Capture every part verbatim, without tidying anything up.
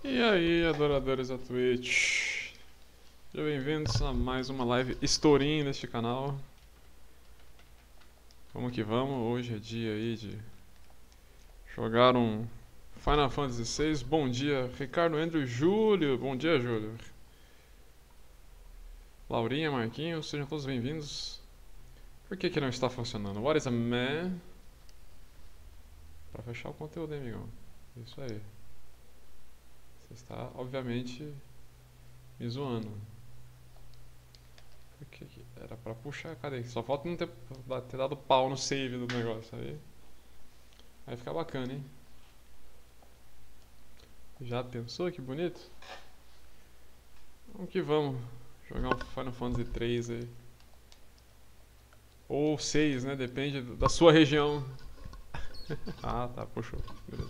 E aí, adoradores da Twitch, sejam bem-vindos a mais uma live historinha neste canal. Vamos que vamos, hoje é dia aí de jogar um Final Fantasy seis. Bom dia, Ricardo, Andrew, Júlio, bom dia, Júlio. Laurinha, Marquinhos, sejam todos bem-vindos. Por que que não está funcionando? What is a man? Pra fechar o conteúdo, hein, amigão? Isso aí. Você está, obviamente, me zoando. Por que que era pra puxar? Cadê? Só falta não ter, ter dado pau no save do negócio aí. Vai ficar bacana, hein? Já pensou? Que bonito? Vamos que vamos. Jogar um Final Fantasy três aí. Ou seis, né? Depende da sua região. Ah, tá. Puxou. Beleza.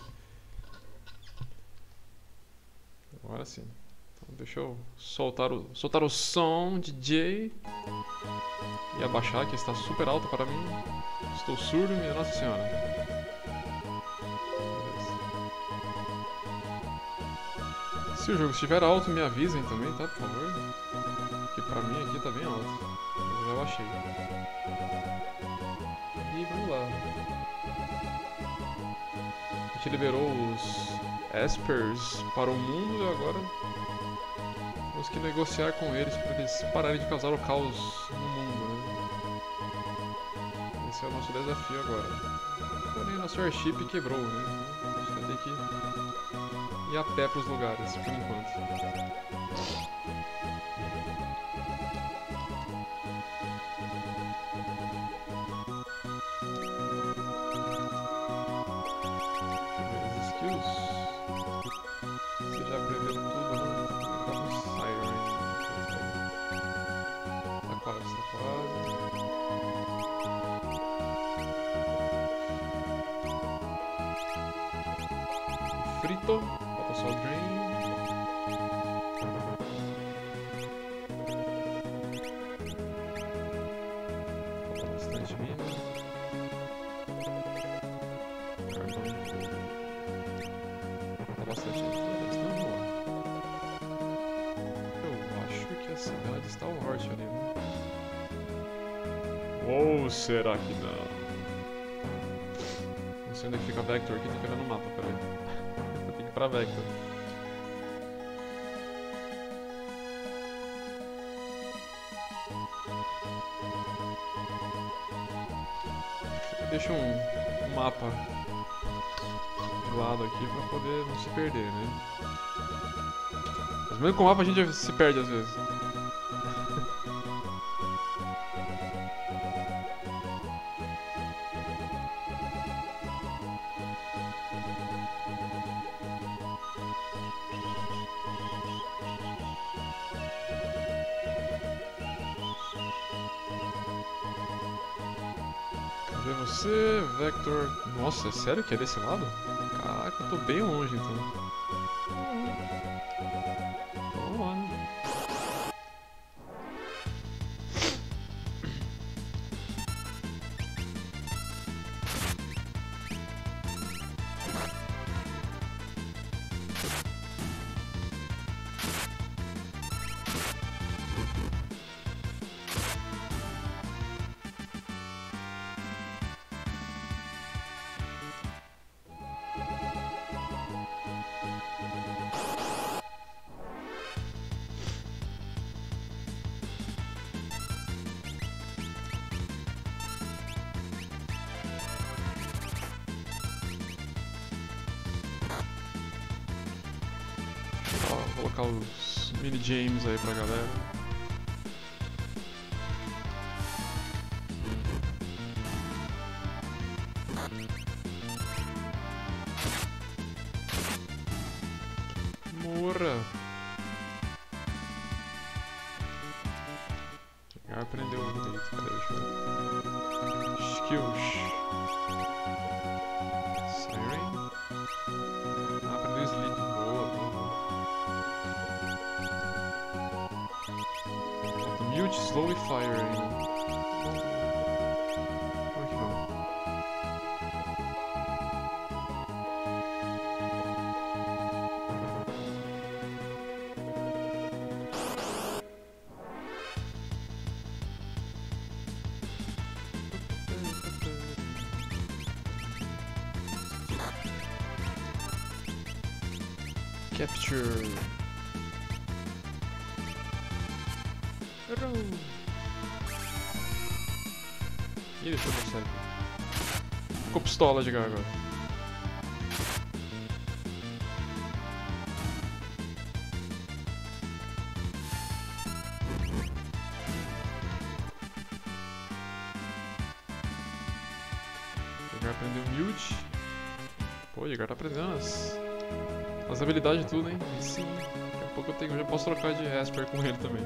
Agora sim. Então deixa eu soltar o, soltar o som, D J. E abaixar, que está super alto para mim. Estou surdo, minha Nossa Senhora. Beleza. Se o jogo estiver alto, me avisem também, tá? Por favor. Que pra mim aqui tá bem alto. Eu já baixei. E vamos lá. A gente liberou os Espers para o mundo e agora temos que negociar com eles para eles pararem de causar o caos no mundo, né? Esse é o nosso desafio agora. Porém, nosso airship quebrou, né? A gente vai ter que ir a pé para os lugares, por enquanto. Frito, falta só o Drain. Falta bastante mina. Carvão. Falta bastante floresta, não vamos lá. Eu acho que a cidade está ao norte ali, né? Ou será que não? Não sei onde é que fica a Vector aqui, tem que olhar no mapa, peraí. Pra Vector. Deixa um, um mapa de lado aqui pra poder não se perder, né? Mas mesmo com o mapa a gente se perde às vezes. Cadê você, Vector? Nossa, é sério que é desse lado? Caraca, eu tô bem longe então. Vamos lá, né? Vou colocar os mini games aí pra galera. Morra! Já aprendeu o jeito, cadê? Deixa eu ver. Skills. Siren. Ah, aprendeu Sleep. Boa, boa, boa. Mute, Slow e Fire ainda. Vamos que vamos. Capture. Errou. Ih, deixa eu mostrar aqui. Ficou pistola de gar agora. O Edgar aprendeu Mute. Pô, o Edgar tá aprendendo as, as habilidades e tudo, hein? Sim. Daqui a pouco eu, tenho, eu já posso trocar de Esper com ele também.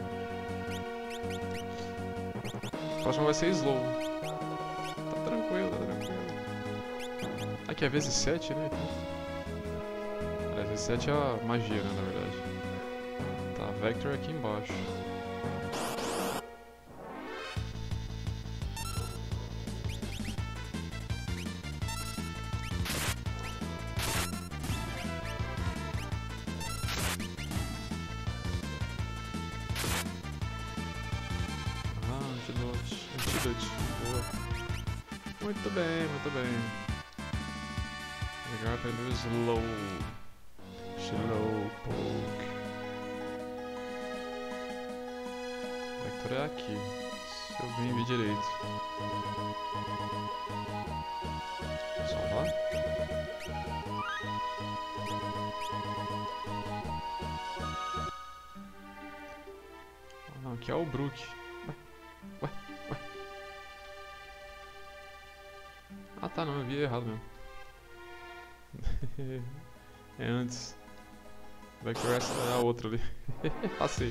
O próximo vai ser Slow. Tá tranquilo, tá tranquilo. Aqui é vezes sete, né? Aliás, vezes sete é a magia, né, na verdade. Tá, Vector aqui embaixo. Boa. Muito bem, muito bem. Legal, aprendeu Slow. Slow Poke. O Vector é aqui. Se eu bem vi direito. Salvar. Ah, não, aqui é o Brook. Ué, ué. Ah tá, não, eu vi errado mesmo. É antes. Vector essa é a outra ali. Passei.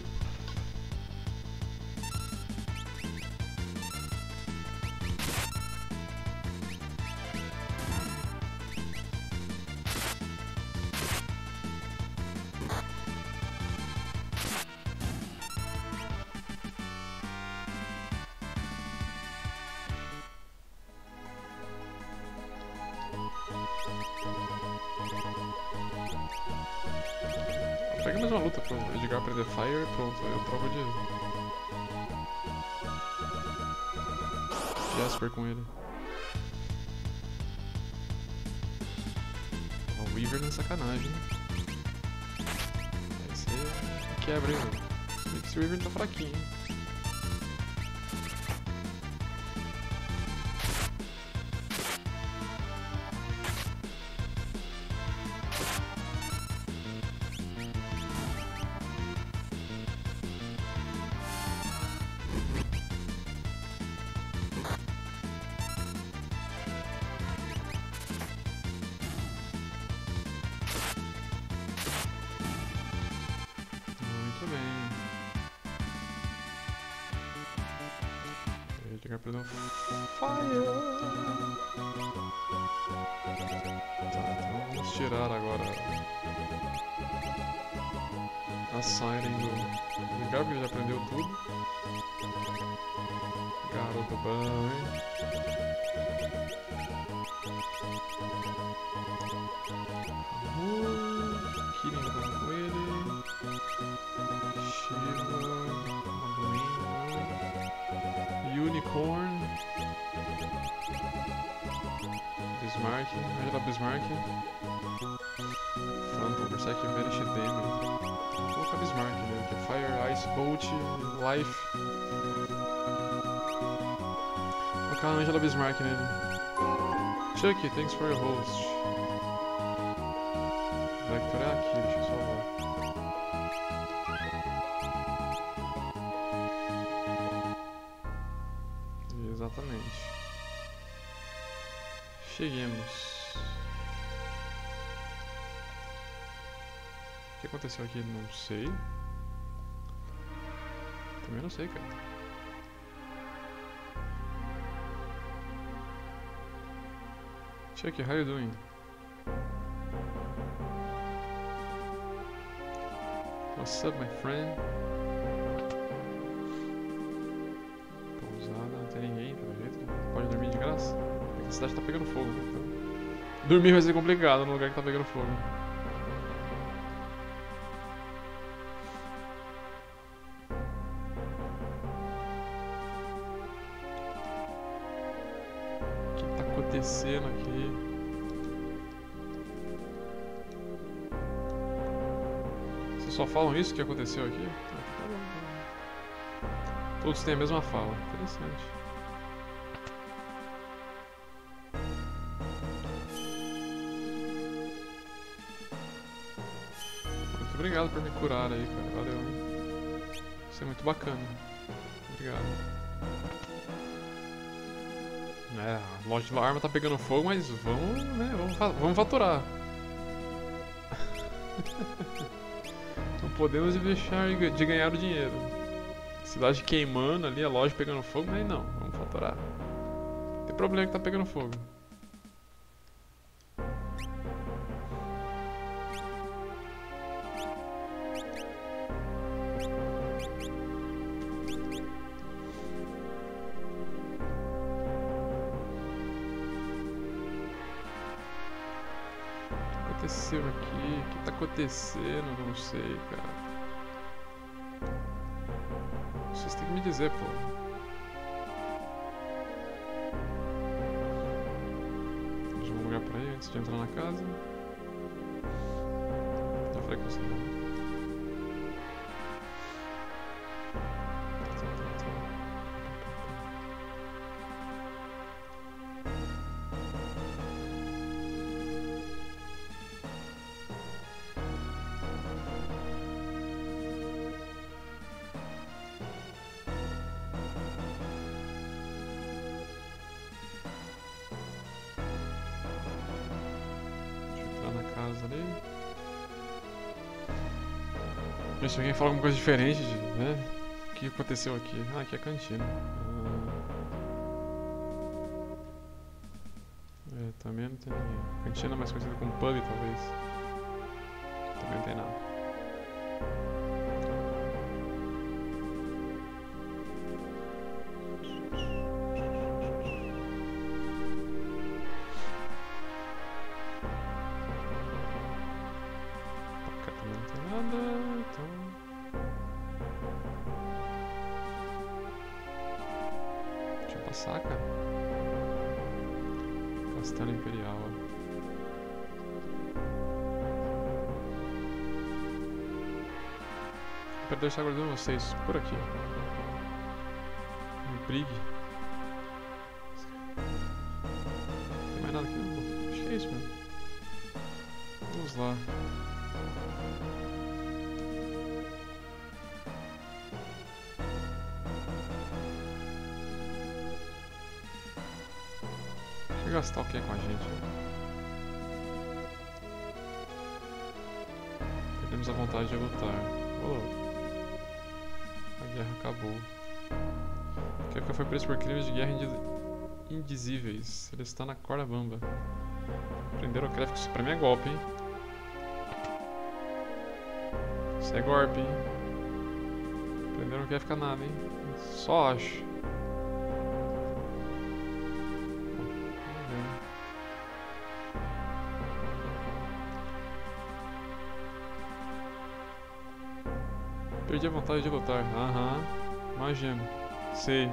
Pega mais uma luta pro Edgar aprender Fire e pronto, aí eu troco de... de Esper com ele. O Weaver não é sacanagem, né? Aí você quebra, hein, mano. Se bem que esse Weaver tá fraquinho, hein? Edgar aprendeu Fire! Tá, então vamos tirar agora a Siren do Edgar, porque ele já aprendeu tudo. Garoto bom, hein? Uh, Kirin tá com ele. Shiva. Unicorn, Bismarck, Angela Bismarck, Phantom, Berserk, Vanish Demi. Vou colocar Bismarck mesmo, que é Fire, Ice, Bolt, Life. Vou colocar a Angela Bismarck nele. Chucky, thanks for your host. Vector é aqui, deixa eu salvar. Exatamente. Cheguemos. O que aconteceu aqui? Não sei. Também não sei, cara. Check, how you doing? What's up, my friend? Não tem ninguém, pelo jeito. Pode dormir de graça. A cidade tá pegando fogo, então... dormir vai ser complicado no lugar que tá pegando fogo. O que tá acontecendo aqui? Só falam isso que aconteceu aqui? Ah, tá bom, tá bom. Todos têm a mesma fala. Interessante. Muito obrigado por me curar aí, cara. Valeu, hein? Isso é muito bacana. Obrigado. É, a loja de arma tá pegando fogo, mas vamos, né? Vamos, vamos faturar. Não podemos deixar de ganhar o dinheiro. Cidade queimando ali, a loja pegando fogo, mas não, vamos faturar. Não tem problema que tá pegando fogo. O que aconteceu aqui? O que tá acontecendo? Não sei, cara. Vocês têm que me dizer, pô. Deixa eu um lugar pra ir antes de entrar na casa. Já falei com você, né? Ali. Ver se alguém fala alguma coisa diferente, de, né? O que aconteceu aqui? Ah, aqui é a cantina. Ah. É, também não tem ninguém. Cantina mais conhecida como pub, talvez. Também não tem nada. Saca? Castelo Imperial. Eu quero deixar guardando vocês por aqui. Me brigue. Não tem mais nada aqui, não. Acho que é isso mesmo. Vamos lá. Gastar o que com a gente? Perdemos a vontade de lutar. Oh. A guerra acabou. Kefka foi preso por crimes de guerra indizíveis. Ele está na corda bamba. Prenderam o Kefka. Isso pra mim é golpe, hein? Isso é golpe, hein? Prenderam o Kefka nada, hein? Só acho. Perdi a vontade de lutar. Aham. Imagino. Sei.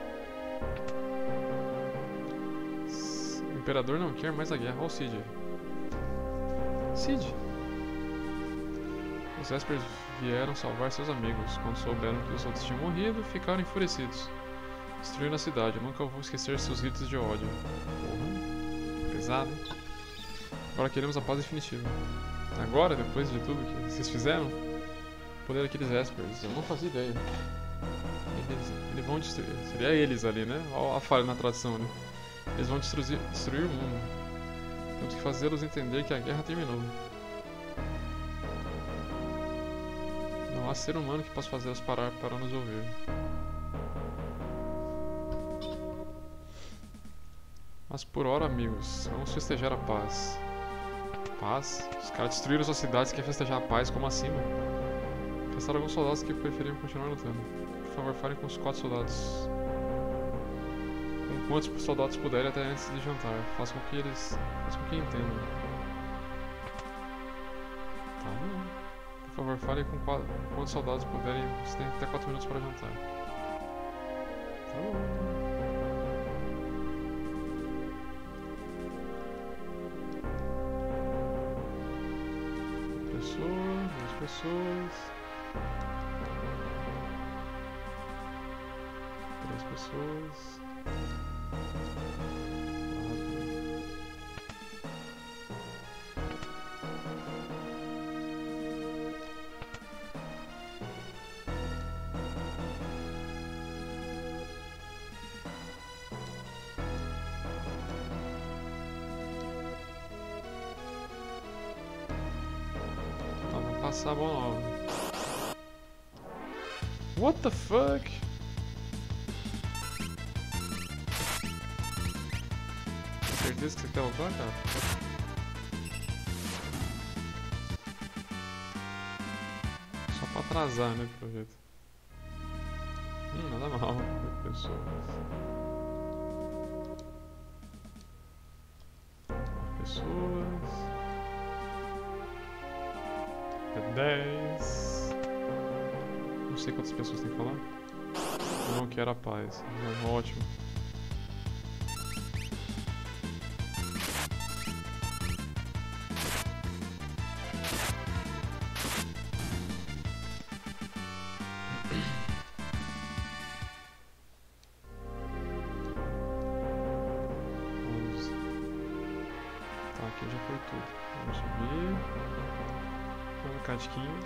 O Imperador não quer mais a guerra. Olha o Cid. Cid. Os Espers vieram salvar seus amigos. Quando souberam que os outros tinham morrido, ficaram enfurecidos. Destruíram a cidade. Eu nunca vou esquecer seus gritos de ódio. Porra. Pesado, hein? Agora queremos a paz definitiva. Agora, depois de tudo que vocês fizeram? O poder daqueles Espers, eu não fazia ideia. Eles, eles vão destruir. Seria eles ali, né? Olha a falha na tradução ali. Eles vão destruir, destruir o mundo. Temos que fazê-los entender que a guerra terminou. Não há ser humano que possa fazê-los parar para nos ouvir. Mas por hora, amigos, vamos festejar a paz. Paz? Os caras destruíram suas cidades, quer festejar a paz? Como assim, mano? Restaram alguns soldados que preferiam continuar lutando. Por favor, falem com os quatro soldados. Com quantos soldados puderem até antes de jantar. Façam com que eles... Façam com que entendam. Tá bom. Por favor, falem com, quatro... com quantos soldados puderem. Vocês têm até quatro minutos para jantar. Tá bom. Pessoa... pessoas. Três pessoas. Passar a bola nova. What the fuck? Certeza que você quer lutar, cara? Só pra atrasar, né, pelo jeito. Hum, nada mal, pessoas. Pessoas. dez. Não sei quantas pessoas tem que falar. Eu não quero a paz. Não, ótimo. onze. Tá, aqui já foi tudo. Vamos subir. Uma casquinha.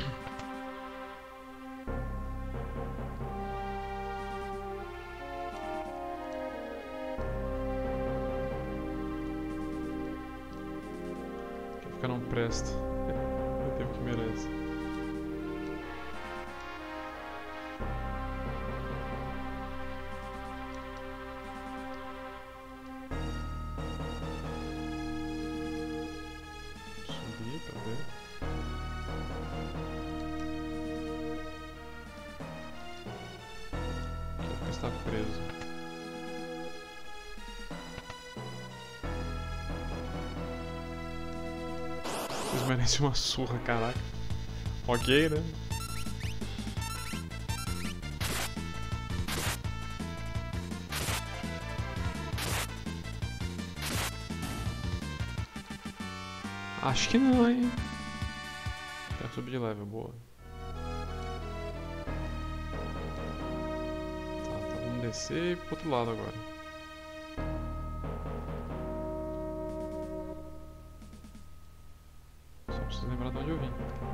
Quem fica não presta. Eu tenho o que merece. Subir pra ver. Está preso. Vocês merecem uma surra, caraca. Ok, né? Acho que não, hein? Quero subir de level, boa. Descer pro outro lado agora. Só preciso lembrar de onde eu vim.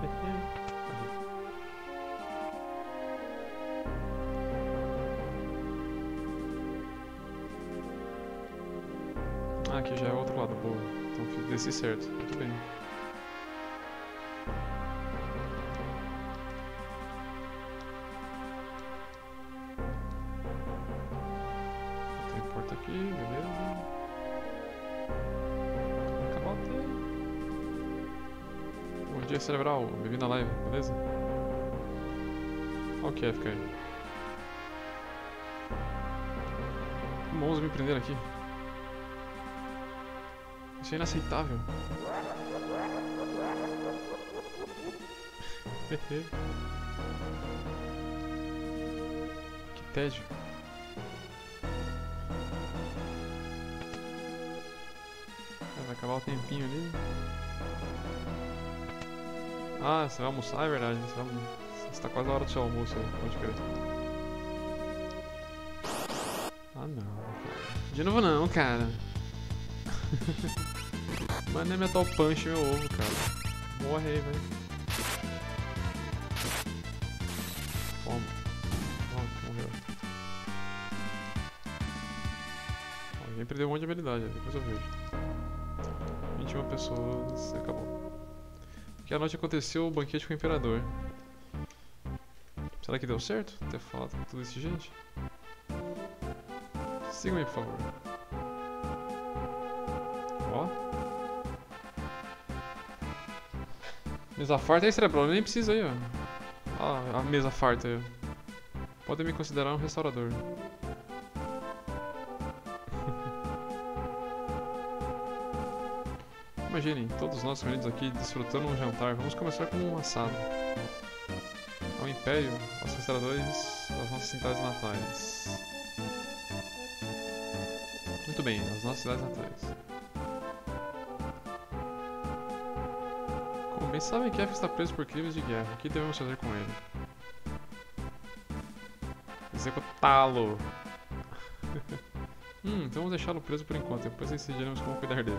Ah, aqui já é o outro lado, boa. Então desci certo, muito bem. Aqui, beleza. Acabou. Bom dia, cerebral. Bem-vindo na live, beleza? Ok, fica aí. Como ousam me prender aqui? Isso é inaceitável. Que tédio. Vai acabar o tempinho ali. Ah, você vai almoçar? É verdade, você vai... está quase na hora do seu almoço aí, pode crer. Ah não, cara. De novo não, cara. Mano, é Metal Punch meu ovo, cara. Morre aí, velho. Toma. Pronto, morreu. Alguém perdeu um monte de habilidade, depois eu vejo. vinte e uma pessoas, acabou. Porque a noite aconteceu o banquete com o imperador. Será que deu certo? Ter falado com toda essa gente? Sigam aí, por favor. Ó. Mesa farta aí, cerebral, nem precisa aí, ó. Ah, a mesa farta aí, ó. Podem me considerar um restaurador. Imaginem, todos nós reunidos aqui desfrutando um jantar. Vamos começar com um assado. Ao Império, aos restauradores das nossas cidades natais. Muito bem, as nossas cidades natais. Como Também sabem que Kefka está preso por crimes de guerra. O que devemos fazer com ele? Executá-lo! hum, então vamos deixá-lo preso por enquanto, depois decidiremos como cuidar dele.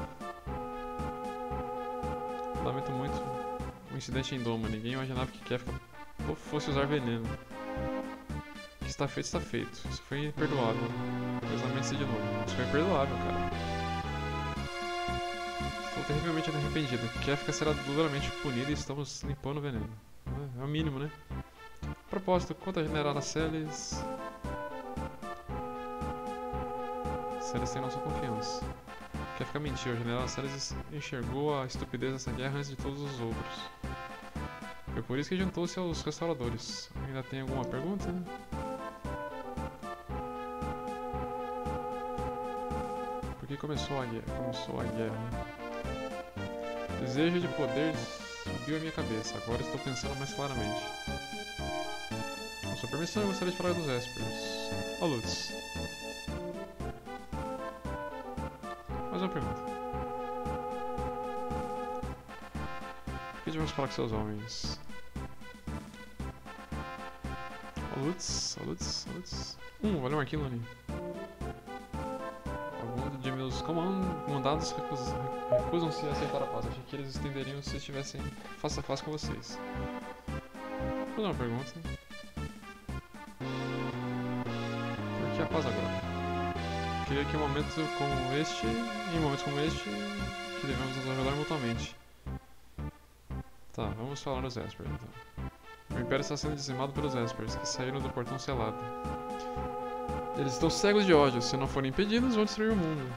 Lamento muito o incidente em Doma. Ninguém imaginava que Kefka fosse usar veneno. O que está feito, está feito. Isso foi imperdoável. Pois lamento-se de novo. Isso foi imperdoável, cara. Estou terrivelmente arrependido. Kefka será duramente punido e estamos limpando o veneno. É o mínimo, né? A propósito, quanto a General Celes... Celes tem nossa confiança. Kefka mentiu. A General Celes enxergou a estupidez dessa guerra antes de todos os outros. Foi por isso que juntou-se aos restauradores. Ainda tem alguma pergunta? Por que começou a guerra? Começou a guerra. Desejo de poder subiu a minha cabeça. Agora estou pensando mais claramente. Com sua permissão, eu gostaria de falar dos Espers. Ó, Lutz. Mais uma pergunta. O que devemos falar com seus homens? Ó, Lutz. Ó, Lutz. Ó, Lutz. Hum, valeu, Marquinhos. Alguns de meus comandados recusam-se a aceitar a paz. Achei que eles estenderiam se estivessem face a face com vocês. Vou fazer uma pergunta. Por que a paz agora? Queria que em um momento como este, em momentos como este, que devemos nos ajudar mutuamente. Tá, vamos falar dos Espers então. O Império está sendo dizimado pelos Espers, que saíram do portão selado. Eles estão cegos de ódio. Se não forem impedidos, vão destruir o mundo.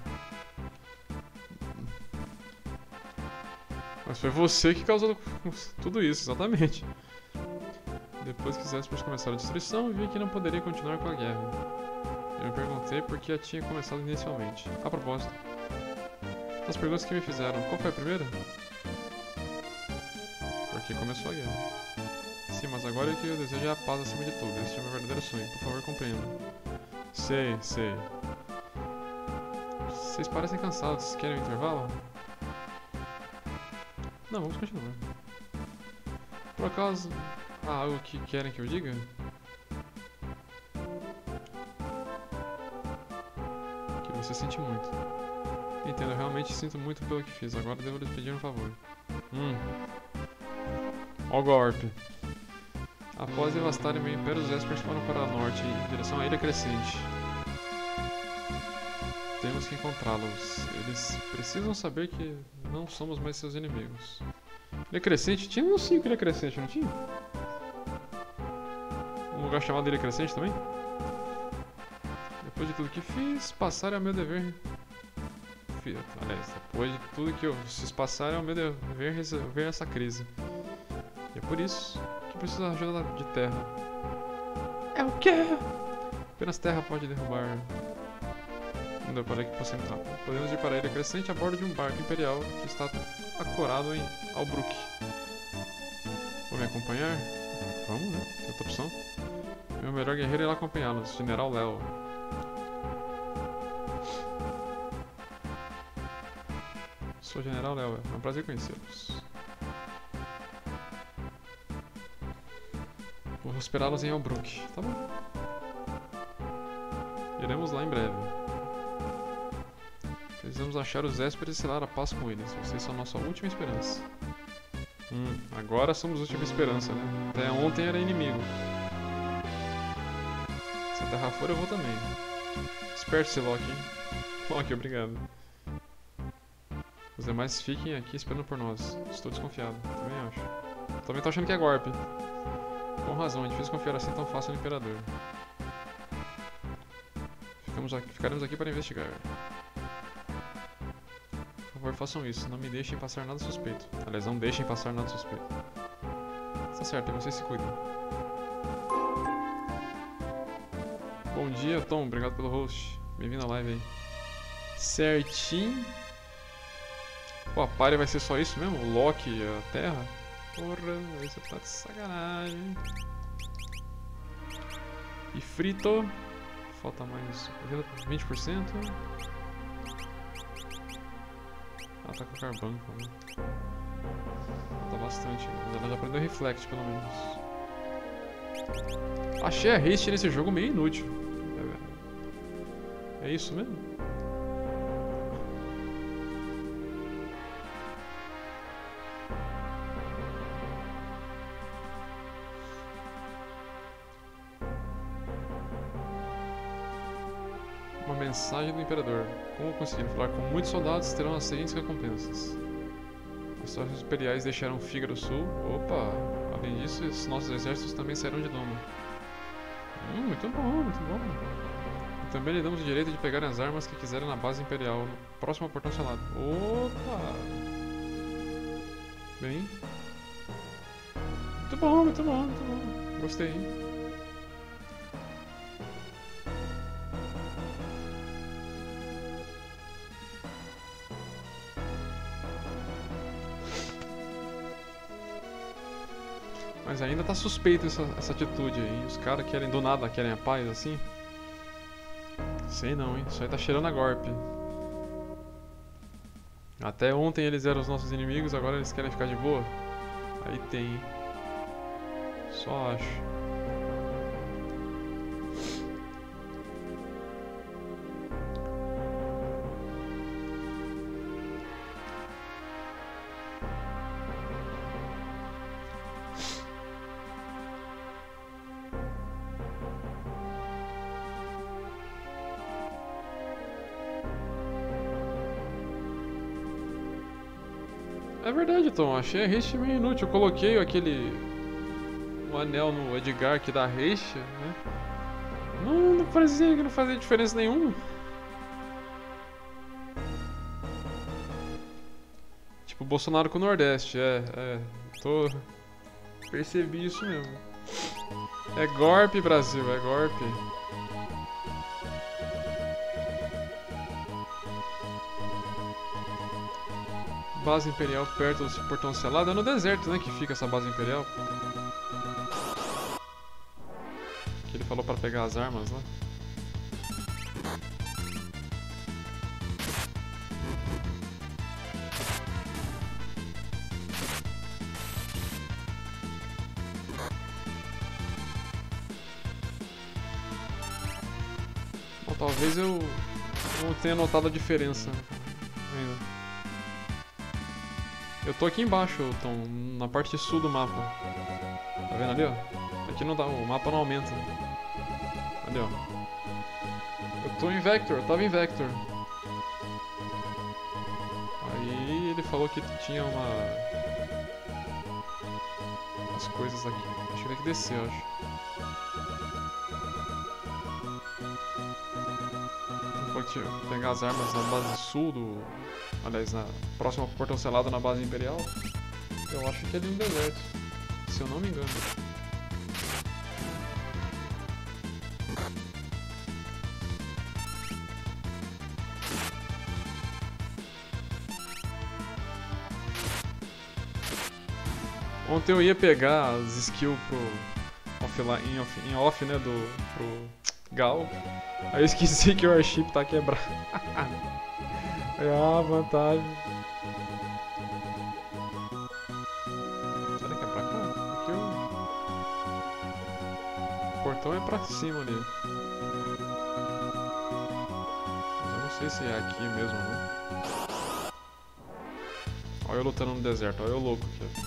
Mas foi você que causou tudo isso, exatamente. Depois que os Espers começaram a destruição, vi que não poderia continuar com a guerra. Eu me perguntei por que a tinha começado inicialmente. A propósito, as perguntas que me fizeram, qual foi a primeira? Porque começou a guerra. Sim, mas agora o que eu desejo é a paz acima de tudo. Este é o meu verdadeiro sonho. Por favor, compreenda. Sei, sei. Vocês parecem cansados. Querem um intervalo? Não, vamos continuar. Por acaso, há algo que querem que eu diga? Que você sente muito. Entendo, eu realmente sinto muito pelo que fiz. Agora devo lhes pedir um favor. Hum. Ó o golpe. Após devastarem meu império, os Espers foram para o norte, em direção à Ilha Crescente. Temos que encontrá-los. Eles precisam saber que não somos mais seus inimigos. Ilha Crescente? Tinha um cinco Ilha Crescente, não tinha? Um lugar chamado Ilha Crescente também? Depois de tudo que fiz, passar é o meu dever... Aliás, depois de tudo que eu fiz passar é o meu dever resolver essa crise. E é por isso... que precisa de ajuda de terra. É o quê? Apenas terra pode derrubar. Não deu para que possamos entrar. Podemos ir para a Ilha Crescente a bordo de um barco imperial que está acorado em Albrook. Vou me acompanhar? Vamos, né? Tem outra opção. Meu melhor guerreiro irá acompanhá-los, General Léo. Sou General Léo, é um prazer conhecê-los. Vou esperá-los em Albrook, tá bom? Iremos lá em breve. Precisamos achar os Espers e selar a paz com eles. Vocês são nossa última esperança. Hum, agora somos a última esperança, né? Até ontem era inimigo. Se a terra for, eu vou também. Esperte-se, Loki. Loki, obrigado. Os demais fiquem aqui esperando por nós. Estou desconfiado, também acho. Também tô achando que é golpe. Com razão, é difícil confiar assim tão fácil no Imperador. Ficamos aqui, ficaremos aqui para investigar. Por favor, façam isso. Não me deixem passar nada suspeito. Aliás, não deixem passar nada suspeito. Tá certo, e vocês se cuidem. Bom dia, Tom. Obrigado pelo host. Bem-vindo à live aí. Certinho. Pô, a Pária vai ser só isso mesmo? O Loki e a Terra? Porra, você tá de sacanagem. E frito. Falta mais vinte por cento. Ataca o Carbanco, né? Falta bastante, mas ela já aprendeu Reflect, pelo menos. Achei a haste nesse jogo meio inútil. É isso mesmo? Uma mensagem do Imperador. Como conseguir falar com muitos soldados, terão as seguintes recompensas. As tropas imperiais deixaram Fígaro Sul. Opa! Além disso, os nossos exércitos também sairão de Doma. Hum, muito bom, muito bom. E também lhe damos o direito de pegar as armas que quiserem na base imperial, no próximo portão selado. Opa! Bem. Muito bom, muito bom, muito bom. Gostei, hein? Mas ainda tá suspeito essa, essa atitude aí. Os caras querem do nada, querem a paz assim. Sei não, hein? Isso aí tá cheirando a golpe. Até ontem eles eram os nossos inimigos, agora eles querem ficar de boa. Aí tem, hein? Só acho. É verdade, Tom. Achei a haste meio inútil. Eu coloquei aquele... o anel no Edgar que dá haste, né? Não, não parecia que não fazia diferença nenhuma. Tipo Bolsonaro com o Nordeste, é, é. Tô... Percebi isso mesmo. É golpe, Brasil, é golpe. Base Imperial perto do portão selado. É no deserto, né, que fica essa base Imperial. Que ele falou pra pegar as armas lá. Bom, talvez eu não tenha notado a diferença ainda. Eu tô aqui embaixo, Tom, na parte sul do mapa. Tá vendo ali, ó? Aqui não dá, o mapa não aumenta. Ali, ó. Eu tô em Vector, eu tava em Vector. Aí ele falou que tinha uma... umas coisas aqui. Acho que tem que descer, eu acho. Ele falou que tinha que pegar as armas na base sul do... Aliás, na próxima portão selado na base imperial. Eu acho que é ali no deserto, se eu não me engano. Ontem eu ia pegar as skills pro offline, em off, em off, né, do pro Gal. Aí eu esqueci que o Warship tá quebrado. É a vantagem. Será que é pra cá? Aqui eu... O portão é pra cima ali. Mas eu não sei se é aqui mesmo, não. Olha eu lutando no deserto, olha eu louco aqui.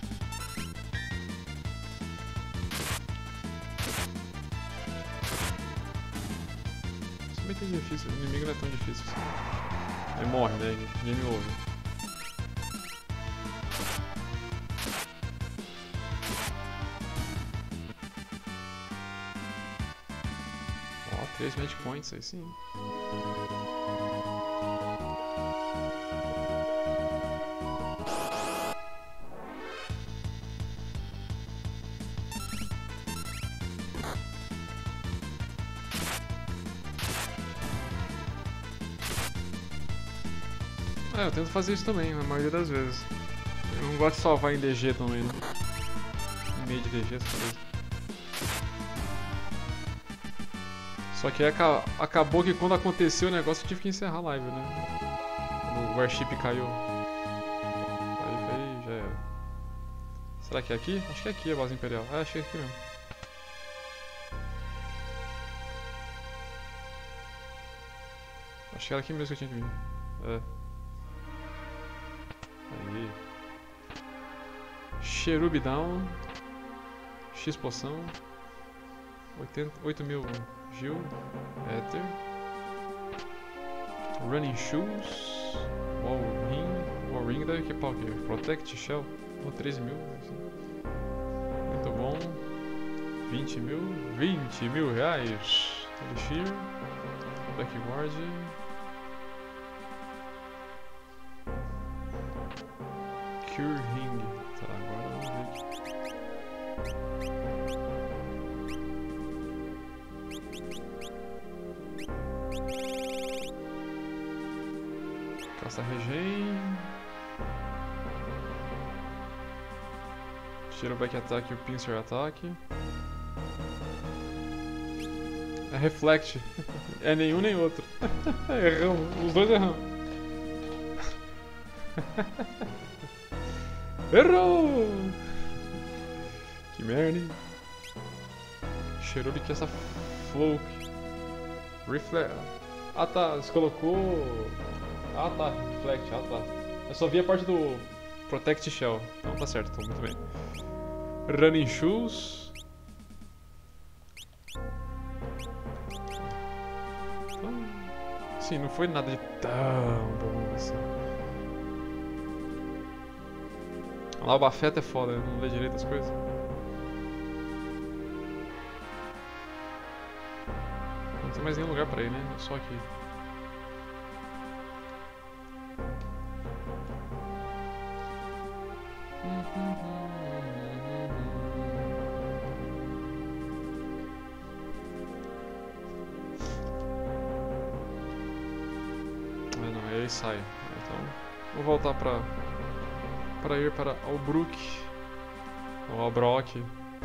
Se bem que é difícil, o inimigo não é tão difícil assim. Ele morre, né? Game over. Ó, três match points aí sim. É, eu tento fazer isso também, na maioria das vezes. Eu não gosto de salvar em D G também, né? Em meio de D G, essas coisas. Só que aca acabou que quando aconteceu o negócio eu tive que encerrar a live, né? o airship caiu. Aí, aí já era. Será que é aqui? Acho que é aqui a base imperial. Ah, acho que é aqui mesmo. Acho que era aqui mesmo que eu tinha que vir. É. Aí. Cherub Down. X poção. oito mil Gil. Ether. Running Shoes. Wall Ring. Wall Ring deve equipar o quê? Protect Shell. Oh, treze mil. Assim. Muito bom. vinte mil. vinte mil reais. Elixir. Backward. Cure Ring. Tá, agora vamos ver aqui. Caça regen. Tira o back attack e o pincer ataque. É reflect. É nenhum nem outro. Erramos. Os dois erramos. Errou! Que merda, hein? Cherub que essa Floak. Reflect. Ah tá, você colocou. Ah tá, Reflect, ah tá. Eu só vi a parte do Protect Shell. Então tá certo, tô muito bem. Running Shoes. Então, sim, não foi nada de tão bom assim. Lá o Bafeta é foda, não lê direito as coisas. Não tem mais nenhum lugar pra ir, né? É só aqui. Ah, não, aí ele sai. Então, vou voltar pra... para ir para Albrook ou Albrock.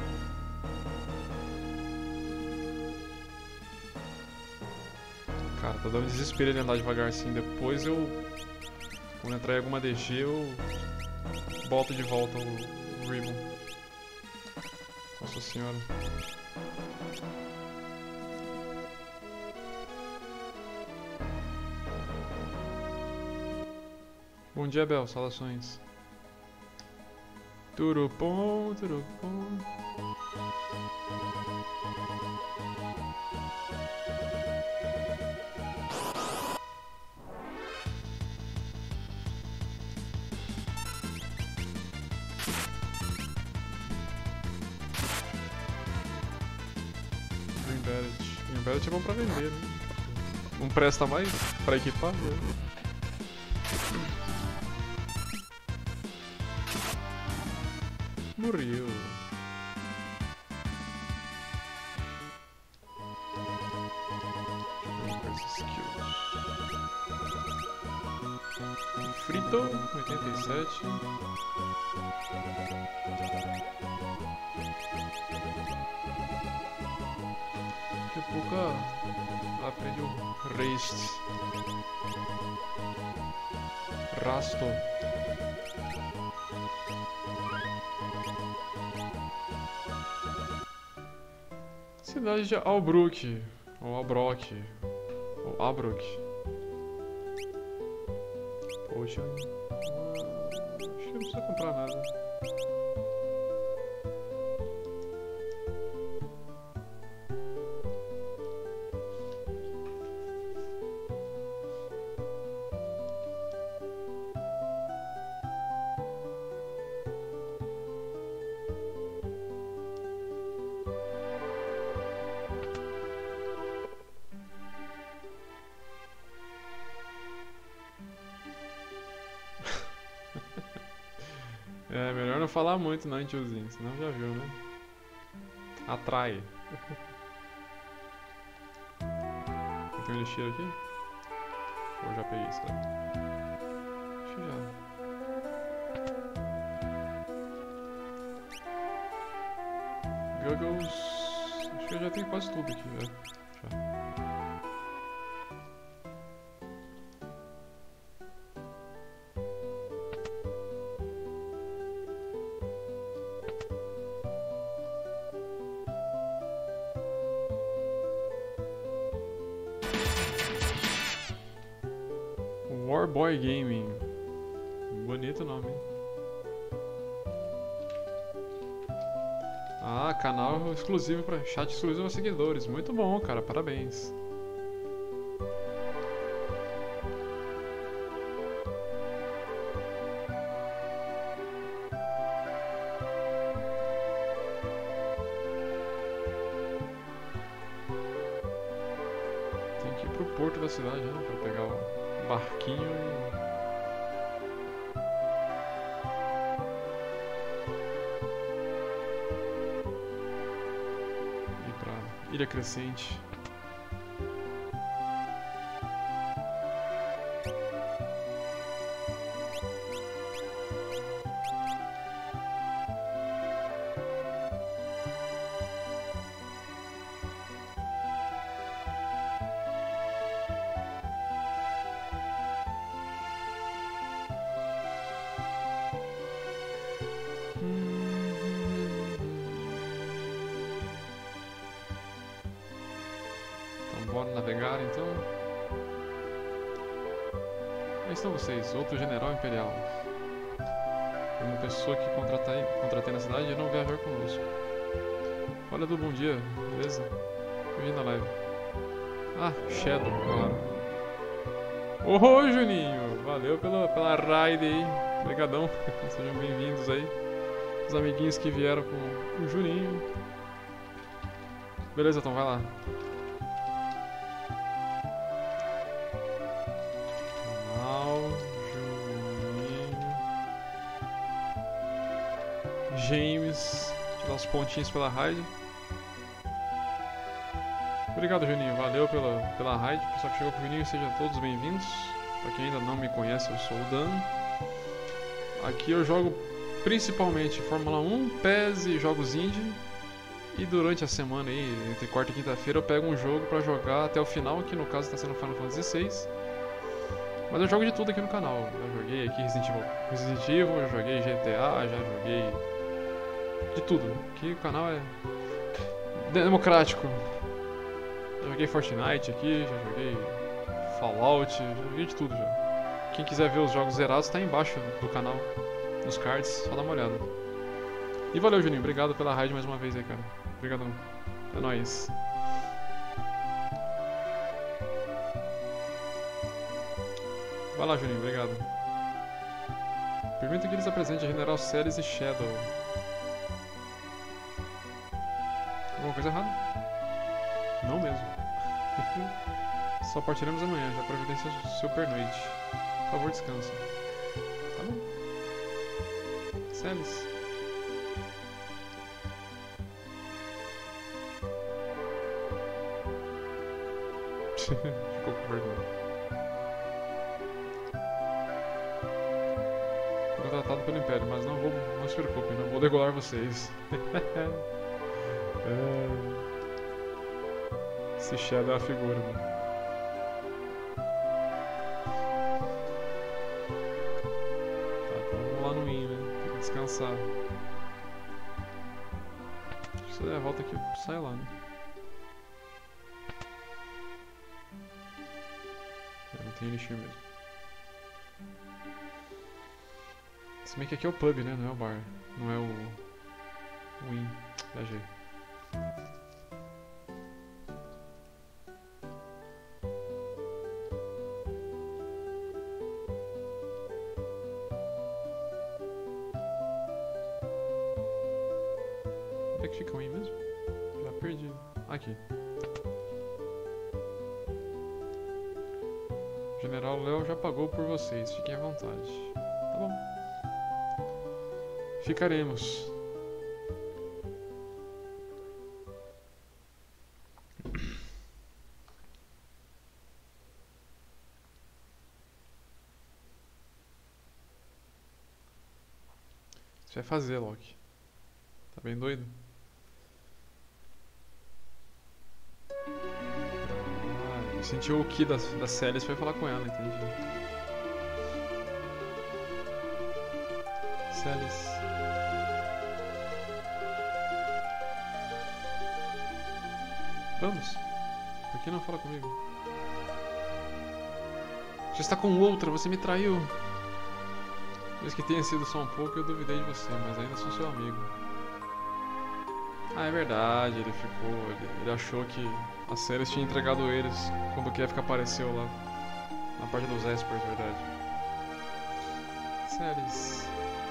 Cara, tá dando desespero ele andar devagar assim. Depois eu, quando entrar em alguma D G, eu boto de volta o, o Ribbon. Nossa senhora. Bom dia, Bel. Saudações. Tudo bom, tudo bom. Green Barret. Green Barret é bom pra vender, né? Não presta mais pra equipar, né? Morreu. Frito, oitenta e sete. Daqui a pouco ah, aprende o Rest. Rasto. Cidade de Albrook, ou Albrock, ou Albrook. Poxa, acho que não precisa comprar nada. É, melhor não falar muito não, tiozinho, senão já viu, né? Atrai. Tem um elixir aqui? Ou já peguei isso, né? Acho que já. Goggles... Acho que eu já tenho quase tudo aqui, né? Já. Boy Gaming. Bonito nome, hein? Ah, canal exclusivo para chat exclusivo aos seguidores. Muito bom, cara. Parabéns. Tem que ir pro porto da cidade, né? Pra pegar o barquinho e... Ilha Crescente. Bora navegar então. Aí estão vocês, outro general imperial. Uma pessoa que contratei, contratei na cidade e não viajar conosco. Olha, do bom dia, beleza? Bem-vindo à live. Ah, Shadow, claro. Ô, Juninho! Valeu pela, pela raid aí. Obrigadão. Sejam bem-vindos aí. Os amiguinhos que vieram com o Juninho. Beleza, então vai lá. James, tirar os pontinhos pela raid. Obrigado, Juninho, valeu pela, pela raid. Pessoal que chegou pro Juninho, sejam todos bem-vindos. Pra quem ainda não me conhece, eu sou o Dan. Aqui eu jogo principalmente Fórmula um, P E S e jogos indie. E durante a semana aí, entre quarta e quinta-feira, eu pego um jogo pra jogar até o final, que no caso está sendo Final Fantasy seis. Mas eu jogo de tudo aqui no canal. Já joguei aqui Resident Evil, Resident Evil, já joguei G T A, já joguei... de tudo. Aqui o canal é democrático. Já joguei Fortnite aqui, já joguei Fallout, já joguei de tudo já. Quem quiser ver os jogos zerados tá aí embaixo do canal, nos cards, só dá uma olhada. E valeu, Juninho, obrigado pela raid mais uma vez aí, cara. Obrigadão. É nóis. Vai lá, Juninho, obrigado. Permita que eles apresentem General Ceres e Shadow. Alguma coisa errada? Não mesmo. Só partiremos amanhã, já providencia o seu pernoite. Por favor, descansa. Tá bom. Celes. Ficou com vergonha. Fui contratado pelo Império, mas não vou, não se preocupe, não vou degolar vocês. Esse Shadow é a figura, mano. Tá, então vamos lá no Win, né? Tem que descansar. Acho que se der a volta aqui, sai lá, né? É, não tem elixir mesmo. Se bem que aqui é o pub, né? Não é o bar. Não é o... o Win. Viajei. Onde é que fica o Win mesmo? Já perdi. Aqui. O General Léo já pagou por vocês. Fiquem à vontade. Tá bom. Ficaremos. Você vai fazer, Loki. Tá bem doido? Ah, sentiu o ki da, da Celes, foi falar com ela, entendi. Celes. Vamos? Por que não fala comigo? Você está com outra, você me traiu. Mesmo que tenha sido só um pouco, eu duvidei de você, mas ainda sou seu amigo. Ah, é verdade, ele ficou... Ele, ele achou que a Ceres tinha entregado eles quando o Kefka apareceu lá. Na parte dos Espers, verdade. Ceres...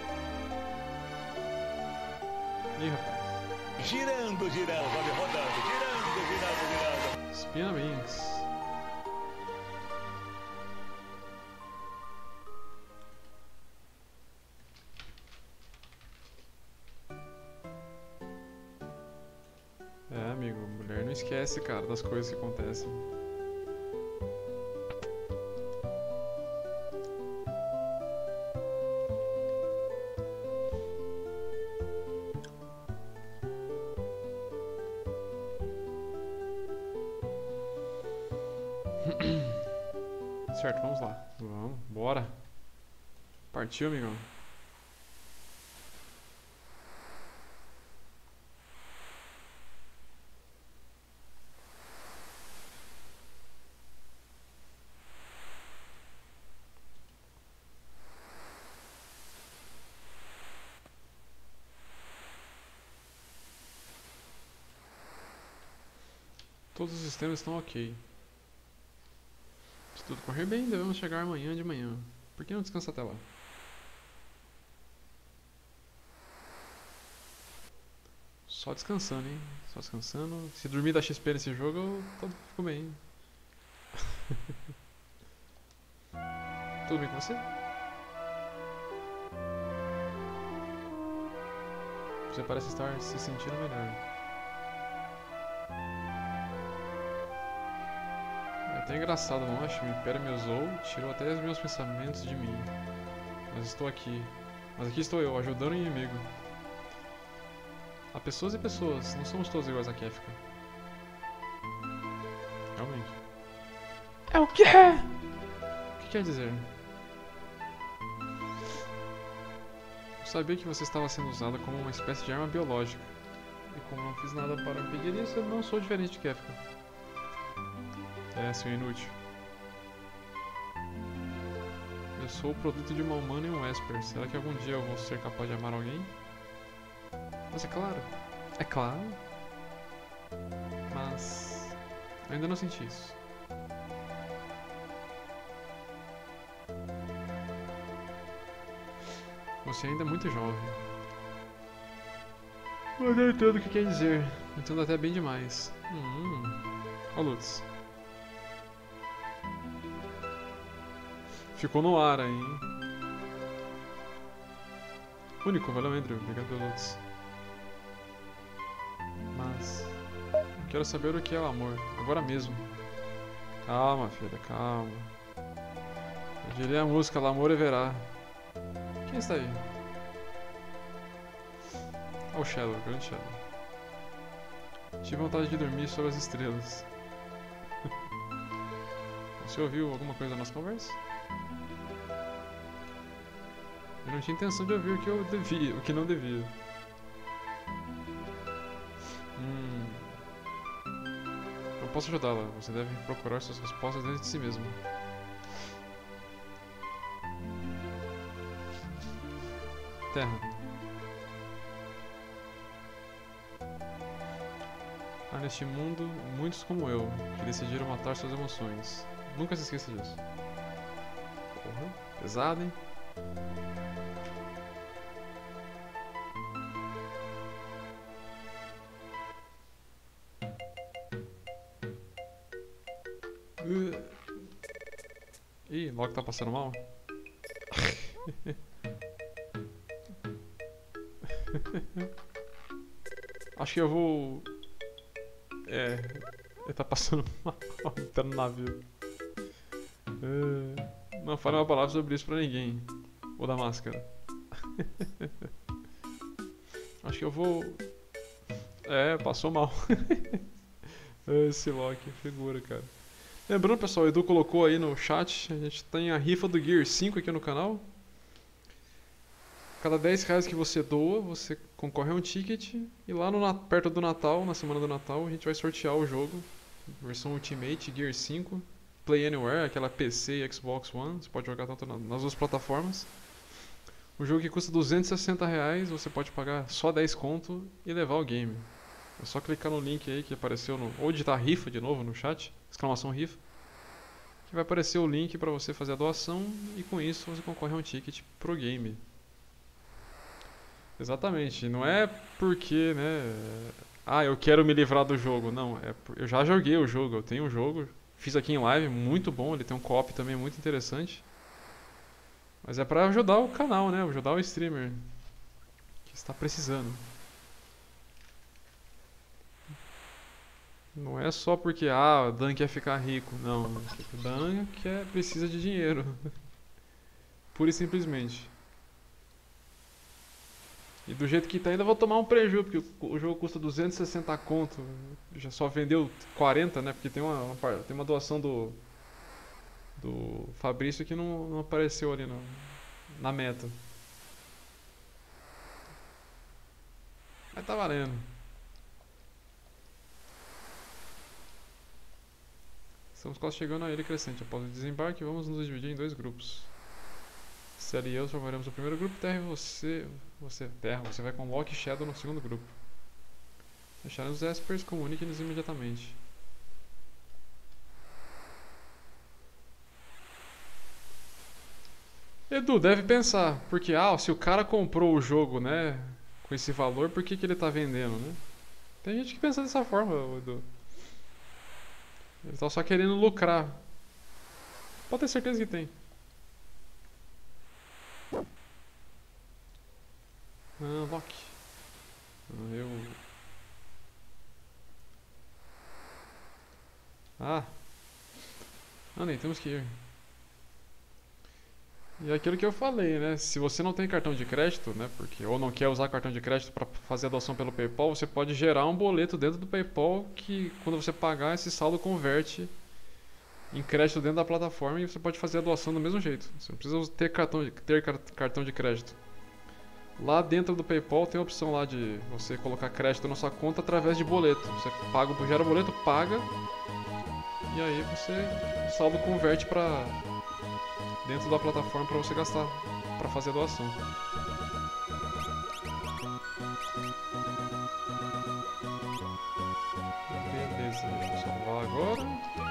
Ih, rapaz. Girando, girando, vai rodando, girando, girando, girando. Spina Binks. É, amigo, mulher não esquece, cara, das coisas que acontecem. Certo, vamos lá. Vamos, bora. Partiu, amigão. Todos os sistemas estão ok. Se tudo correr bem, devemos chegar amanhã de manhã. Por que não descansa até lá? Só descansando, hein? Só descansando. Se dormir da X P nesse jogo, eu tô, fico bem. Tudo bem com você? Você parece estar se sentindo melhor. É até engraçado, não acho? O Império me usou, tirou até os meus pensamentos de mim. Mas estou aqui. Mas aqui estou eu, ajudando o inimigo. Há pessoas e pessoas, não somos todos iguais a Kefka. Realmente. É o quê? O que quer dizer? Eu sabia que você estava sendo usada como uma espécie de arma biológica. E como não fiz nada para impedir isso, eu não sou diferente de Kefka. É, seu inútil. Eu sou o produto de uma humana e um Esper. Será que algum dia eu vou ser capaz de amar alguém? Mas é claro. É claro. Mas... eu ainda não senti isso. Você ainda é muito jovem. Eu não entendo o que quer dizer. Entendo até bem demais. Hum... Ó, Lutz. Ficou no ar aí, hein? Único, valeu, Andrew. Obrigado pelo Lutz. Mas... eu quero saber o que é o amor. Agora mesmo. Calma, filha, calma. Eu diria a música L'amore verá. Quem está aí? Oh, Shadow, grande Shadow. Tive vontade de dormir sobre as estrelas. Você ouviu alguma coisa da nossa conversa? Eu não tinha intenção de ouvir o que eu devia, o que não devia. Hum. Eu posso ajudá-la. Você deve procurar suas respostas dentro de si mesmo. Terra. Há neste mundo muitos como eu, que decidiram matar suas emoções. Nunca se esqueça disso. Porra, pesado, hein? Uh. Ih, logo tá passando mal? Acho que eu vou... É... ele tá passando mal, tá no navio. É... não fale uma palavra sobre isso pra ninguém. Ou da máscara. Acho que eu vou... É, passou mal. Esse Loki, figura, cara. Lembrando, pessoal, o Edu colocou aí no chat, a gente tem a rifa do Gear cinco aqui no canal. Cada dez reais que você doa, você concorre a um ticket. E lá no, perto do Natal, na semana do Natal, a gente vai sortear o jogo. Versão Ultimate Gear cinco. Play Anywhere, aquela P C e Xbox One. Você pode jogar tanto nas duas plataformas. Um jogo que custa duzentos e sessenta reais, você pode pagar só dez conto e levar o game. É só clicar no link aí que apareceu no... Ou digitar rifa de novo no chat, exclamação rifa. Que vai aparecer o link para você fazer a doação e com isso você concorre a um ticket pro game. Exatamente, não é porque, né... Ah, eu quero me livrar do jogo. Não, é por... eu já joguei o jogo, eu tenho um jogo, fiz aqui em live, muito bom, ele tem um co-op também muito interessante. Mas é pra ajudar o canal, né? Ajudar o streamer que está precisando. Não é só porque, ah, o Dan quer ficar rico. Não, o Dan quer, precisa de dinheiro. Pura e simplesmente. E do jeito que tá ainda vou tomar um prejuízo, porque o jogo custa duzentos e sessenta conto. Já só vendeu quarenta, né? Porque tem uma, uma, tem uma doação do do Fabrício que não, não apareceu ali no, na meta. Mas tá valendo. Estamos quase chegando a Ilha Crescente. Após o desembarque, vamos nos dividir em dois grupos. Cell e eu formaremos o primeiro grupo. Terra e você... Você... Terra, você vai com Loki e Shadow no segundo grupo. Deixaremos os Espers, comunique-nos imediatamente. Edu, deve pensar, porque ah, se o cara comprou o jogo, né, com esse valor, por que que ele tá vendendo, né? Tem gente que pensa dessa forma, Edu. Ele tá só querendo lucrar. Pode ter certeza que tem. Ah, Loki. Ah, eu... Ah. Ah, nem temos que ir. E é aquilo que eu falei, né? Se você não tem cartão de crédito, né? Porque, ou não quer usar cartão de crédito para fazer a doação pelo PayPal, você pode gerar um boleto dentro do PayPal que, quando você pagar, esse saldo converte em crédito dentro da plataforma e você pode fazer a doação do mesmo jeito. Você não precisa ter cartão de, ter cartão de crédito. Lá dentro do PayPal tem a opção lá de você colocar crédito na sua conta através de boleto. Você paga, gera o boleto, paga e aí você o saldo converte para dentro da plataforma para você gastar, para fazer a doação. Beleza, deixa eu salvar agora.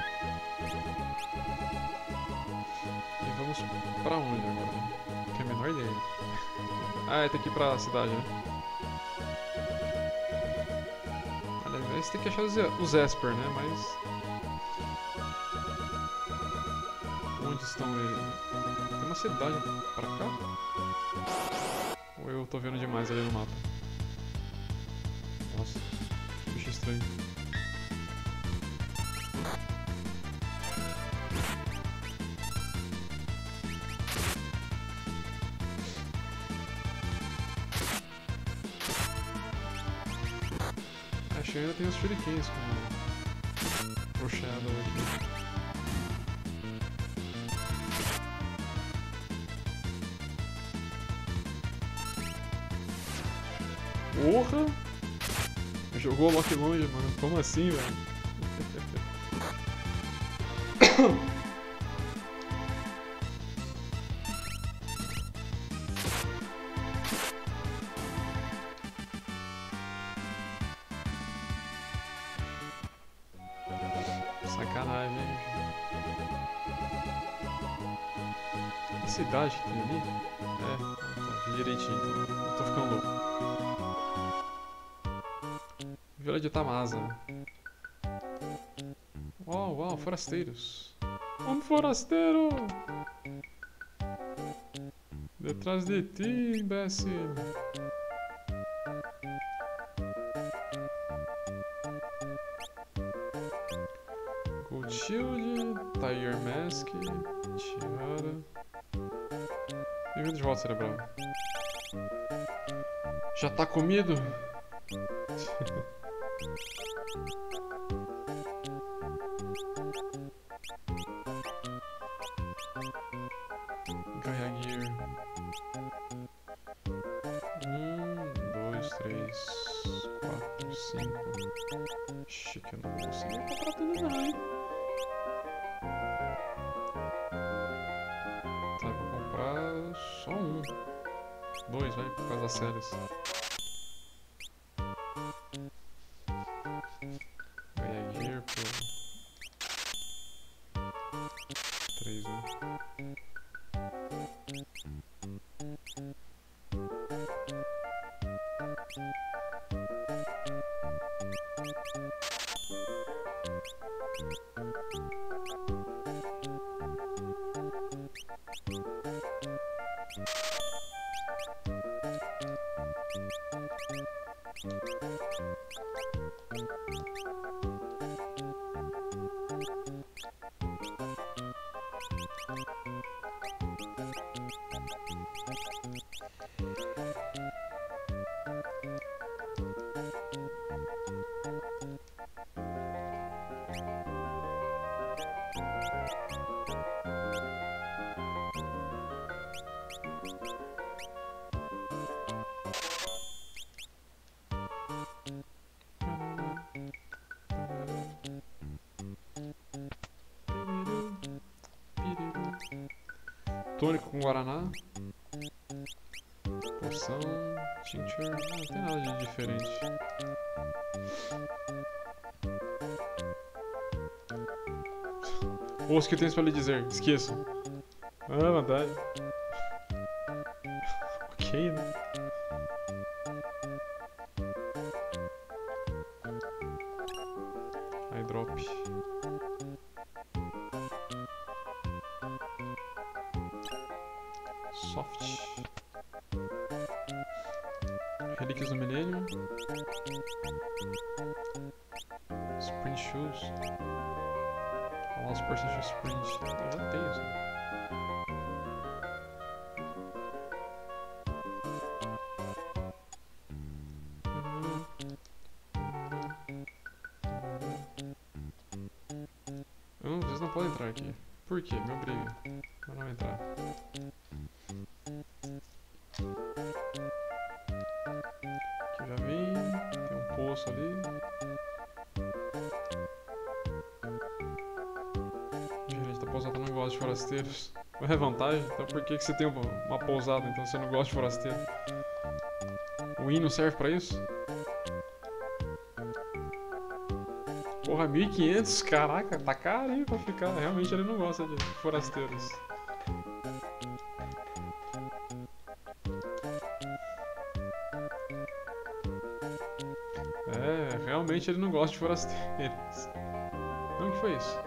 E vamos para onde agora? Não tenho a menor ideia. Ah, é, tem que ir pra cidade, né? Aliás, você tem que achar os Esper, né? Mas... Onde estão eles? Tem uma cidade pra cá? Ou eu tô vendo demais ali no mapa? Nossa, que bicho estranho. Acho que ainda tem os shurikens com o Shadow aqui. Porra! Jogou o Loki longe, mano. Como assim, velho? Sacanagem, hein? Que cidade que tem ali? É, tá, vi direitinho, então. Eu tô ficando louco. Vila de Tamasa. Uau, uau, forasteiros. Um forasteiro! Detrás de ti, imbécil. Gold Shield, Tire Mask, Tiara. Bem-vindo de volta, cerebral. Já tá comido? Gaia Gear. Um, dois, três, quatro, cinco. Chique, eu não vou conseguir comprar tudo não, hein? Dois, vai, por causa das séries. Vai Gear pro... Três, né? Tônico com Guaraná. Poção. Tincture. Não, não tem nada de diferente. Ouça o que tens pra lhe dizer. Esqueça. Ah, verdade. Ok, né? Aí drop. Soft. Relíquias do Milênio. Sprint Shoes. Allows person to sprint. Eu já tenho isso. Não, vocês não podem entrar aqui. Por quê? Me obriga a não entrar. Aqui já vim. Tem um poço ali. Gerente da pousada não gosta de forasteiros. É vantagem? Então por que, que você tem uma, uma pousada então você não gosta de forasteiro? O hino serve pra isso? Porra, mil e quinhentos, caraca, tá caro, hein, pra ficar. Realmente ele não gosta de forasteiros. É, realmente ele não gosta de forasteiros. Não, o que foi isso?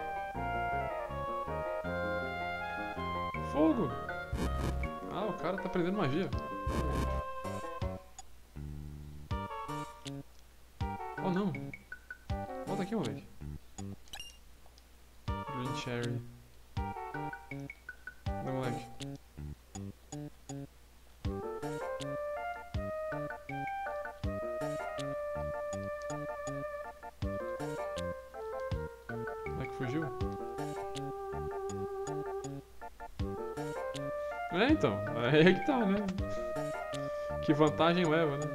Fogo! Ah, o cara tá aprendendo magia. Oh, não. Volta aqui, moleque. Green Cherry. Não, moleque. Moleque fugiu? É, então. É que tá, né? Que vantagem leva, né?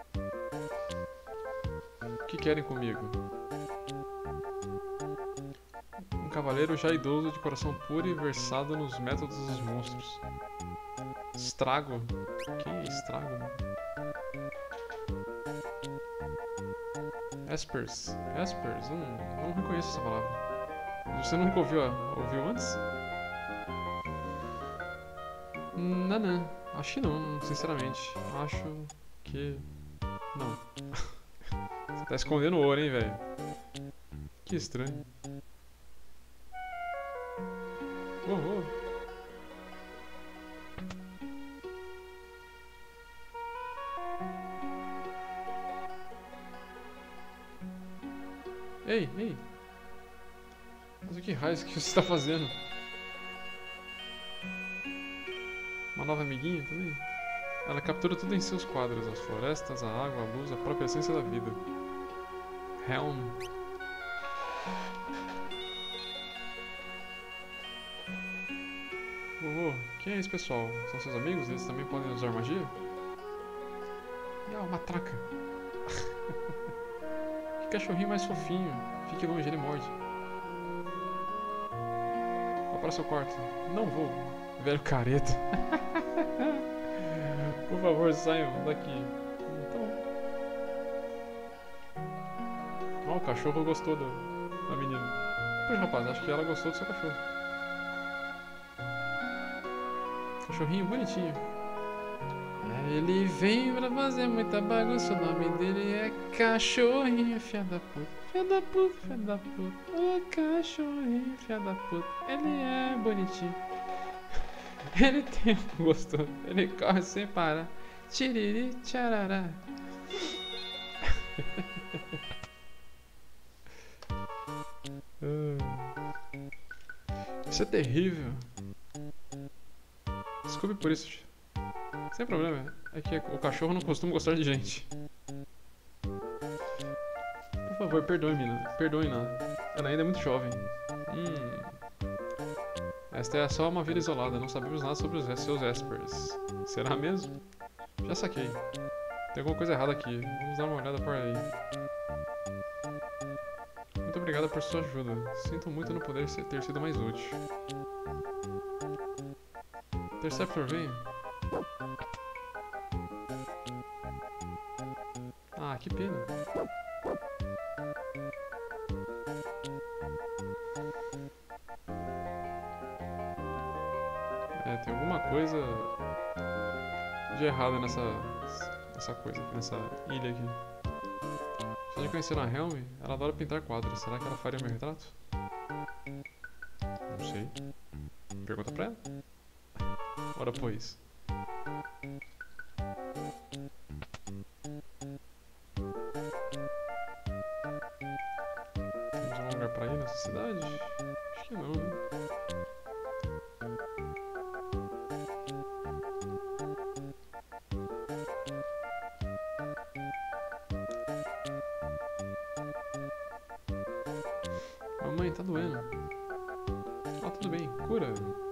O que querem comigo? Um cavaleiro já idoso de coração puro e versado nos métodos dos monstros. Estrago? Quem é estrago, mano? Espers. Espers? Hum, não reconheço essa palavra. Você nunca ouviu, ouviu antes? Não, não. Acho que não, sinceramente. Acho que... não. Você tá escondendo o ouro, hein, velho? Que estranho. Oh, oh. Ei, ei. Mas o que raios que você está fazendo? Uma nova amiguinha também? Ela captura tudo em seus quadros. As florestas, a água, a luz, a própria essência da vida. Helm. Vovô, quem é esse pessoal? São seus amigos? Eles também podem usar magia? E a matraca. Que cachorrinho mais fofinho. Fique longe, ele morde. Vá para seu quarto. Não vou. Velho careta. Por favor, favor, saiam daqui. Então. Ó, o cachorro gostou do, da menina. Pois, rapaz, acho que ela gostou do seu cachorro. Cachorrinho bonitinho. Ele vem pra fazer muita bagunça. O nome dele é Cachorrinho, filha da puta. Filha da puta, filha da puta. Ô cachorrinho, filha da puta. Ele é bonitinho. Ele tem um gostoso. Ele corre sem parar. Tiriri, tcharará. Isso é terrível. Desculpe por isso. Sem problema. É que o cachorro não costuma gostar de gente. Por favor, perdoe-me, né? Perdoe-na. Ela ainda é muito jovem. Hum. Esta é só uma vila isolada. Não sabemos nada sobre os seus Espers. Será mesmo? Já saquei. Tem alguma coisa errada aqui. Vamos dar uma olhada por aí. Muito obrigada por sua ajuda. Sinto muito não poder ter sido mais útil. Interceptor, vem. Ah, que pena. É, tem alguma coisa de errado nessa, nessa coisa, nessa ilha aqui. Você já conheceram a Helm? Ela adora pintar quadros. Será que ela faria meu retrato? Não sei. Pergunta pra ela. Ora, pois. Temos algum lugar pra ir nessa cidade? Acho que não, né? Mamãe, tá doendo. Ah, tudo bem. Cura.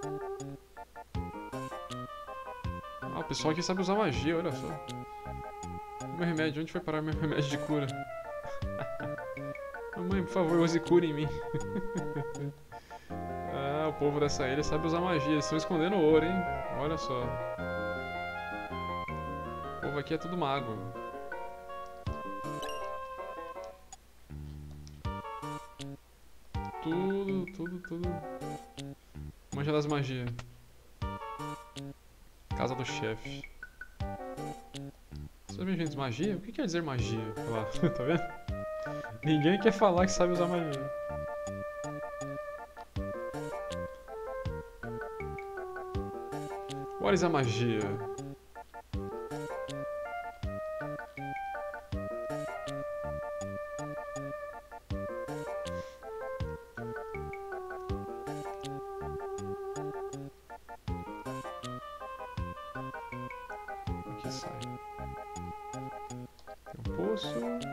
Ah, o pessoal aqui sabe usar magia, olha só. Meu remédio, onde foi parar meu remédio de cura? Mamãe, por favor, use cura em mim. Ah, o povo dessa ilha sabe usar magia, eles estão escondendo ouro, hein? Olha só. O povo aqui é tudo mago. Tudo, tudo, tudo. Manja das magias. Casa do chefe. Sabe, gente, magia? O que quer dizer magia? Lá, tá vendo? Ninguém quer falar que sabe usar magia. What is a magia? Aqui sai. Tem um poço.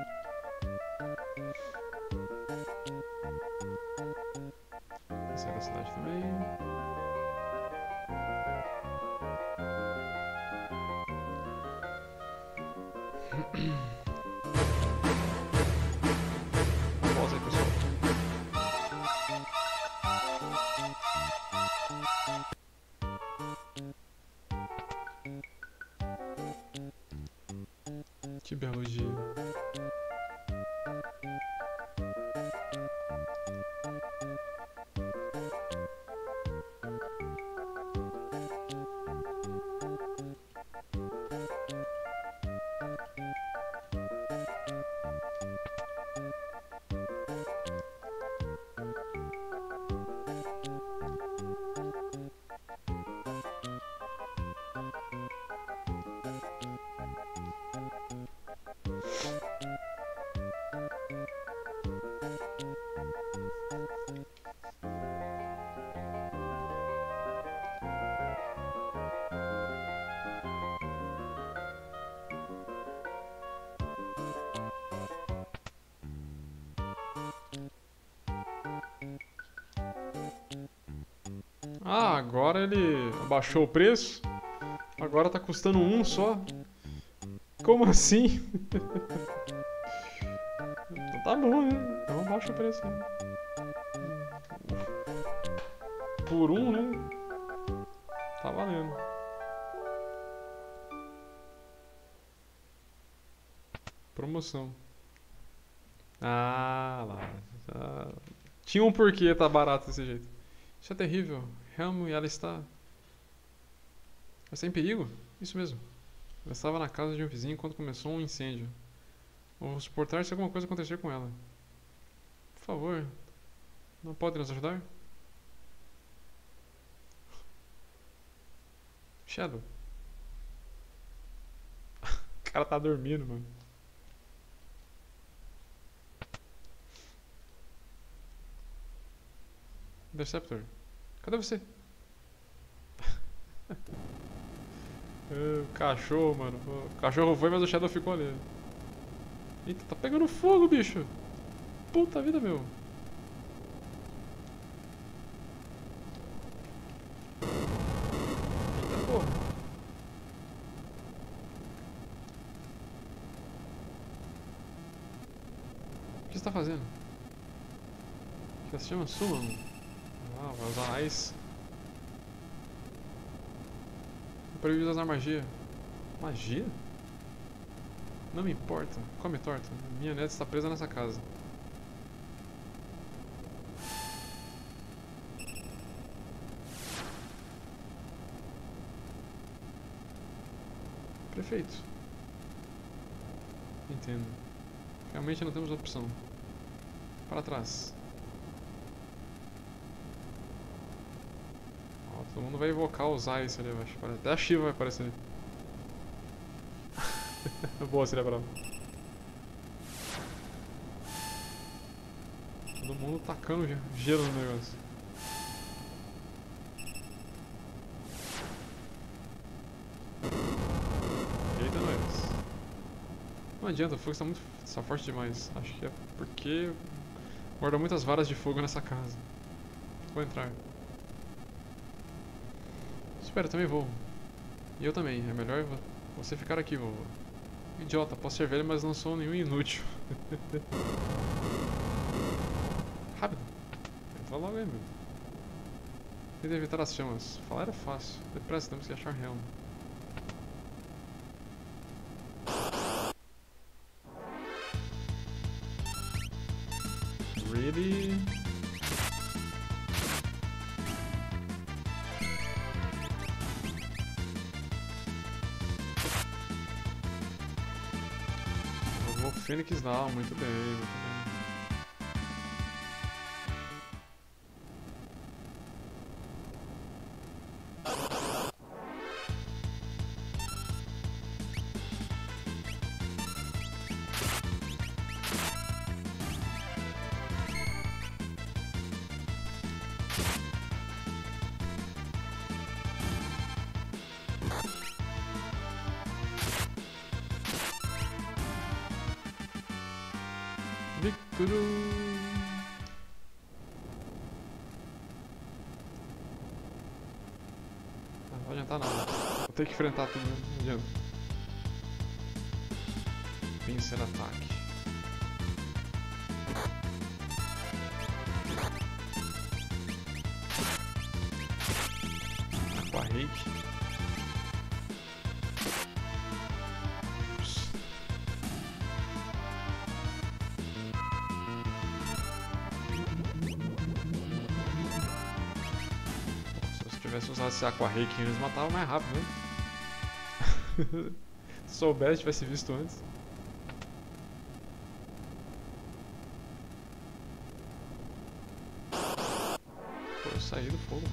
Sai da cidade também. Pausa aí, pessoal. Que belo dia. Ah, agora ele abaixou o preço. Agora tá custando um só. Como assim? Então tá bom, né? Então abaixa o preço, né? Por um, né? Tá valendo. Promoção. Ah, lá. Ah, tinha um porquê tá barato desse jeito. Isso é terrível. Helm, ela está... Ela está em perigo? Isso mesmo. Ela estava na casa de um vizinho quando começou um incêndio. Vou suportar se alguma coisa acontecer com ela. Por favor, não pode nos ajudar? Shadow. O cara tá dormindo, mano. Interceptor. Cadê você? O cachorro, mano. O cachorro foi, mas o Shadow ficou ali. Eita, tá pegando fogo, bicho. Puta vida, meu. Eita porra. O que você tá fazendo? O que se chama? Suma, mano. Ah, vai usar Ice. Eu proibido usar magia. Magia? Não me importa. Come torta. Minha neta está presa nessa casa. Perfeito. Entendo. Realmente não temos opção. Para trás. Ó, todo mundo vai invocar os Ice ali, eu acho. Até a Shiva vai aparecer ali. Boa, cerebral. Todo mundo tacando gelo no negócio. Eita, nós. Não adianta, o fogo está muito está forte demais. Acho que é porque guarda muitas varas de fogo nessa casa. Vou entrar. Espera, também vou. E eu também. É melhor você ficar aqui, vovô. Idiota, posso ser velho, mas não sou nenhum inútil. Rápido. Entra logo aí, meu. Tenta evitar as chamas. Falar era fácil. Depressa, temos que achar Helm. Really? O Fênix não, muito bem, muito bem. Victory! Não vai adiantar nada. Vou ter que enfrentar tudo, né? Não adianta. Vencer ataque. Aqua Reiki. Se tivesse usado esse Aqua Reiki, eles matavam mais rápido, né? Se soubesse, tivesse visto antes. Pô, eu saí do fogo.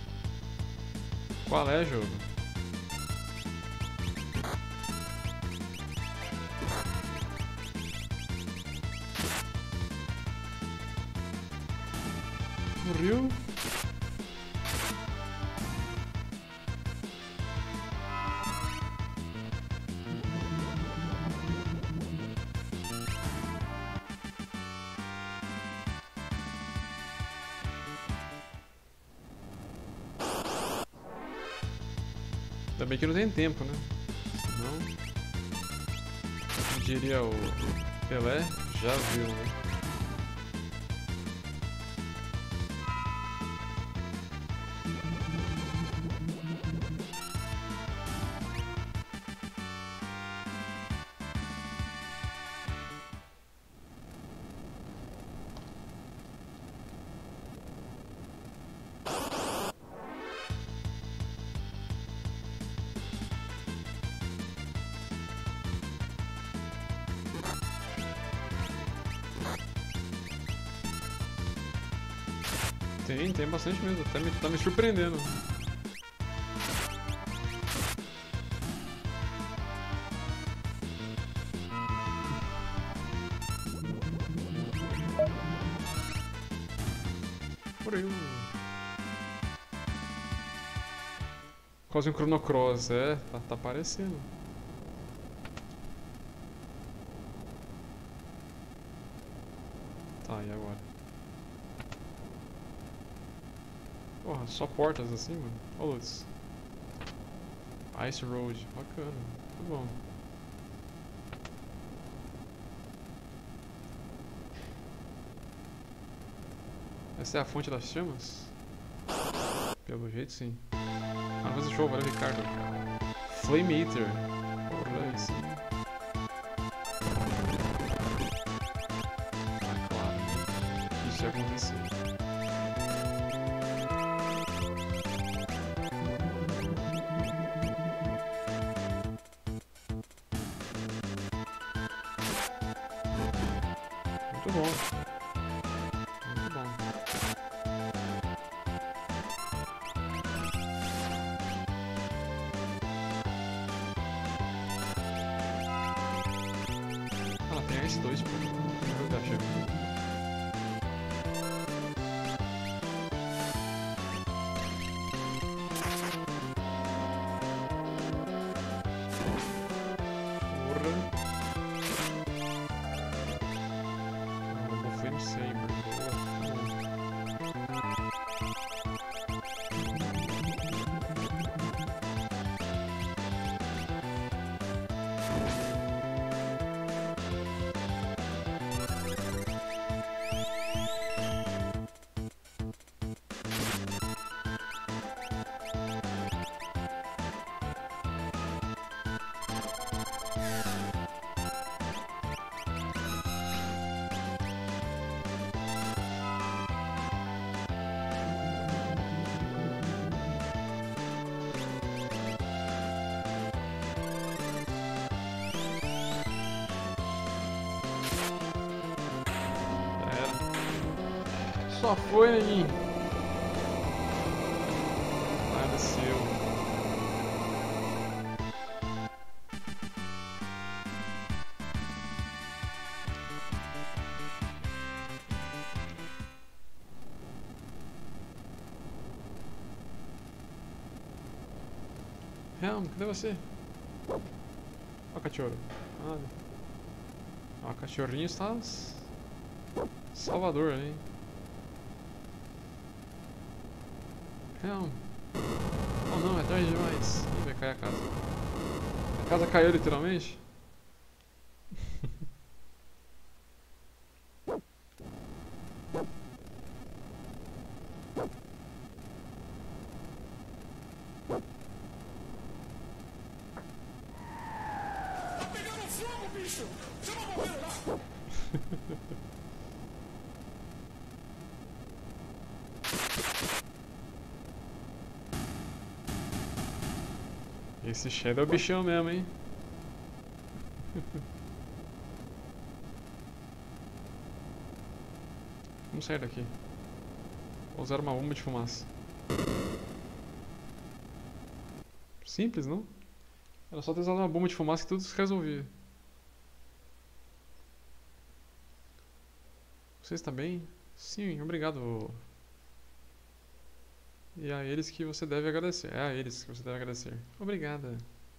Qual é, jogo? Morreu? Ainda bem que não tem tempo, né? Senão, como diria o Pelé, já viu, né? Tem, tem bastante mesmo. Até me, tá me surpreendendo. Por aí. Quase um Chrono Cross, é, tá, tá parecendo. Tá, e agora? Porra, só portas assim, mano. Olha isso. Ice Road, bacana, muito bom. Essa é a fonte das chamas? Pelo jeito, sim. Ah, mas show, valeu, Ricardo. Flame Eater. Porra, isso. Ah, claro. Isso ia acontecer. Muito bom. Muito bom. Ah, tem S dois, pô. Vou jogar, chega. Só foi, neguinho. Nada seu. Helm, cadê você? Ó o cachorro. Nada. Ó, o cachorrinho está salvador ali, hein? Helm. Oh não, é tarde demais. Ih, vai cair a casa. A casa caiu literalmente? Tá pegando fogo, bicho! Chama o bombeiro lá! Esse Shadow é o bichão mesmo, hein? Vamos sair daqui. Vou usar uma bomba de fumaça. Simples, não? Era só ter usado uma bomba de fumaça que tudo se resolvia. Você está bem? Sim, obrigado. E é a eles que você deve agradecer. É a eles que você deve agradecer. Obrigada.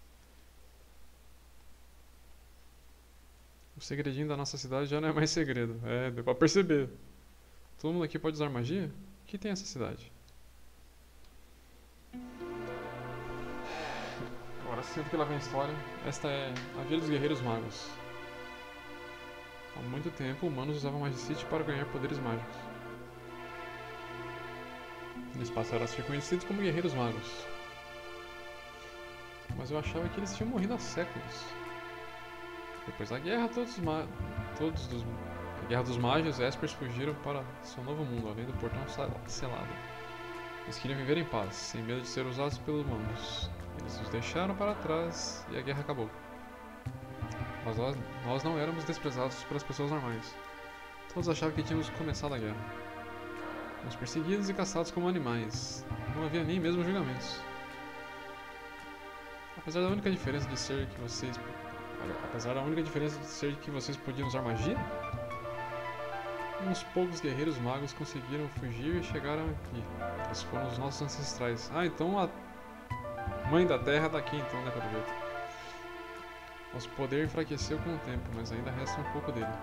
O segredinho da nossa cidade já não é mais segredo. É, deu pra perceber. Todo mundo aqui pode usar magia? O que tem essa cidade? Agora sinto que lá vem a história. Esta é a Vila dos Guerreiros Magos. Há muito tempo, humanos usavam Magicite para ganhar poderes mágicos. Eles passaram a ser conhecidos como Guerreiros Magos. Mas eu achava que eles tinham morrido há séculos. Depois da guerra, todos os ma todos dos a Guerra dos Magos, Espers fugiram para seu novo mundo, além do portão selado. Eles queriam viver em paz, sem medo de ser usados pelos humanos. Eles nos deixaram para trás e a guerra acabou. Mas nós, nós não éramos desprezados pelas pessoas normais. Todos achavam que tínhamos começado a guerra. Fomos perseguidos e caçados como animais. Não havia nem mesmo julgamentos. Apesar da única diferença de ser que vocês... Apesar da única diferença de ser que vocês podiam usar magia, uns poucos guerreiros magos conseguiram fugir e chegaram aqui. Esses foram os nossos ancestrais. Ah, então a Mãe da Terra tá aqui então, né, pelo jeito. Nosso poder enfraqueceu com o tempo, mas ainda resta um pouco dele.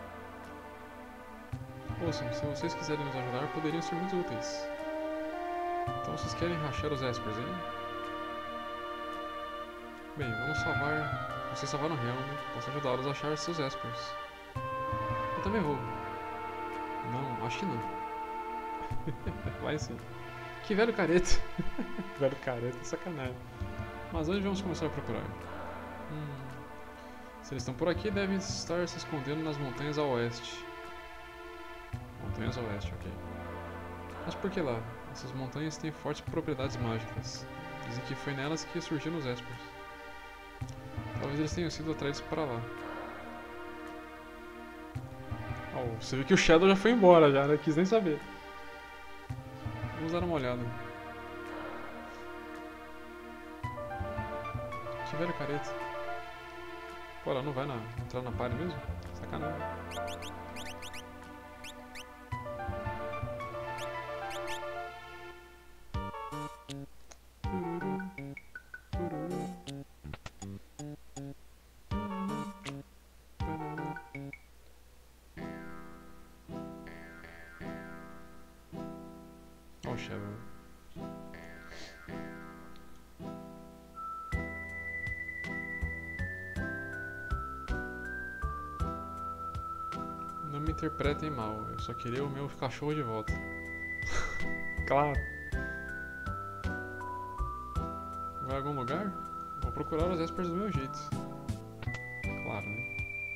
Ouçam, se vocês quiserem nos ajudar, poderiam ser muito úteis. Então vocês querem rachar os Espers, hein? Bem, vamos salvar... Vocês salvaram o Helm, posso ajudá-los a achar seus Espers. Eu também vou. Não, acho que não. Vai sim. Que velho careta. Velho careta, sacanagem. Mas onde vamos começar a procurar? Hum... Se eles estão por aqui, devem estar se escondendo nas montanhas a oeste. Montanhas a oeste, ok. Mas por que lá? Essas montanhas têm fortes propriedades mágicas. Dizem que foi nelas que surgiram os Espers. Talvez eles tenham sido atraídos para lá. Oh, você viu que o Shadow já foi embora, já, né? Quis nem saber. Vamos dar uma olhada. Que velho careta. Pô, ela não vai na, entrar na party mesmo? Sacanagem. Ó o Shadow. Não me interpretem mal, eu só queria o meu cachorro de volta. Claro. Vai a algum lugar? Vou procurar os Espers do meu jeito. Claro, né?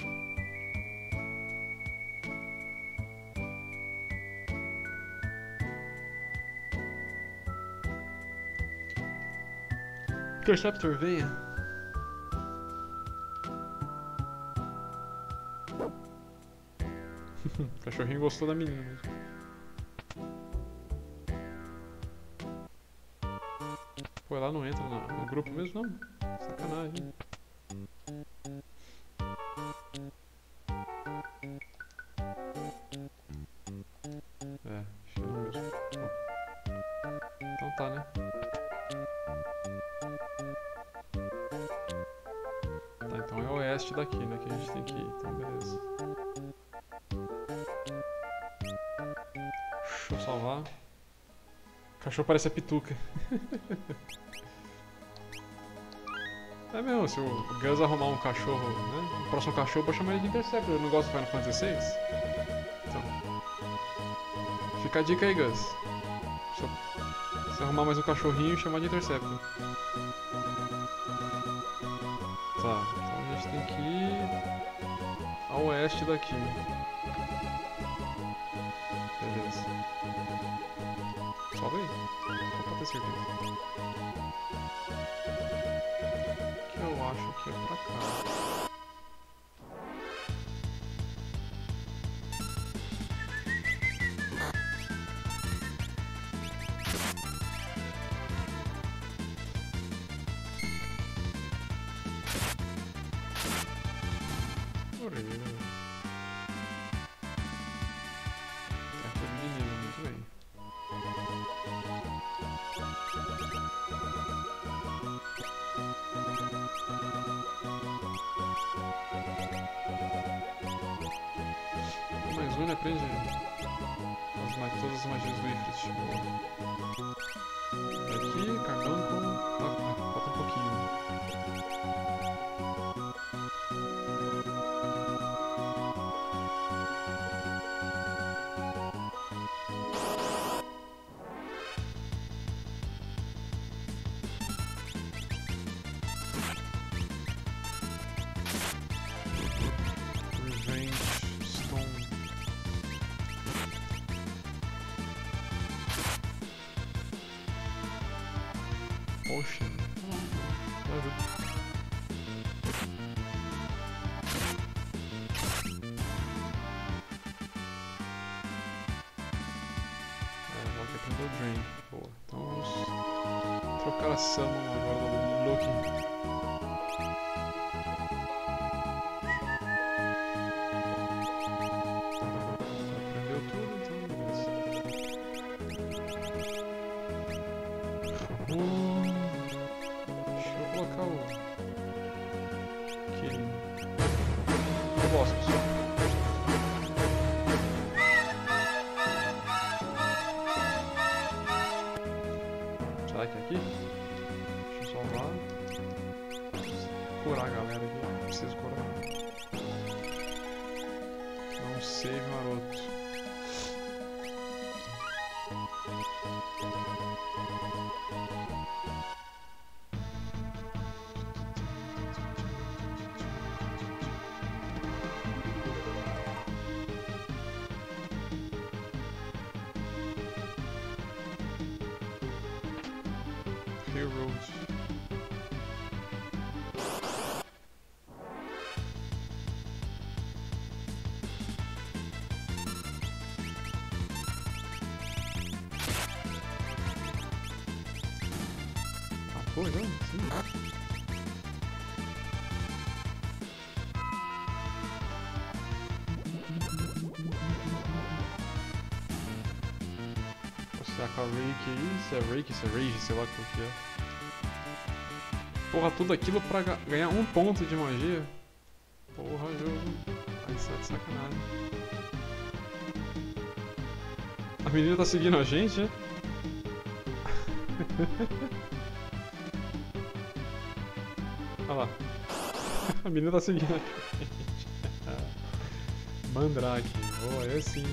Interceptor, venha. O cachorrinho gostou da menina mesmo. Pô, ela não entra no, no grupo mesmo, não? Sacanagem. É, acho que não mesmo. Bom. Então tá, né? Tá, então é o oeste daqui, né, que a gente tem que ir. Então, beleza. Deixa eu salvar. O cachorro parece a Pituca. É mesmo, se o Gus arrumar um cachorro, né? O próximo cachorro eu vou chamar ele de Interceptor. Eu não gosto do Final Fantasy seis. Então. Fica a dica aí, Gus. Se, eu, se arrumar mais um cachorrinho, chamar de Interceptor. Tá, então a gente tem que ir ao oeste daqui. Beleza. Sobe aí. Só pra ter certeza. Que eu acho que é pra cá. Orelha. Certo de nível, muito bem. Mais um, ele aprende as, ma- todas as magias do Ifrit. Aqui, Carbuncle, tá, falta um pouquinho. Revenge Stone. Poxa. Drain. Boa. Então vamos trocar a Summon agora do Loki. Aprendeu tudo, então beleza. Hum, deixa eu colocar o... Killing. Eu gosto disso. Será que é aqui? Deixa eu salvar. Curar a galera aqui. Preciso curar. Não save maroto. Heroes. Ah, foi, não? Sim. Será que a Rake aí? Se é Rake, se é Rage, sei lá qual que é. Porra, tudo aquilo pra ga ganhar um ponto de magia? Porra, jogo. Aí está de sacanagem. A menina tá seguindo a gente, é? Olha lá. A menina tá seguindo a gente. Mandrake. Boa, é sim.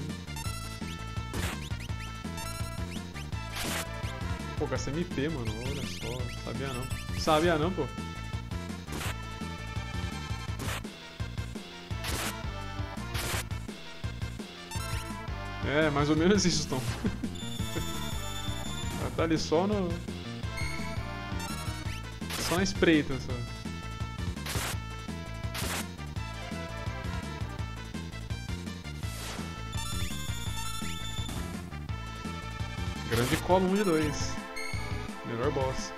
Pô, gastei M P, mano. Olha só. Sabia não. Sabia não, pô. É, mais ou menos isso, Tom. Ela tá ali só no... Só na espreita, só. Grande colo um de dois. Melhor boss.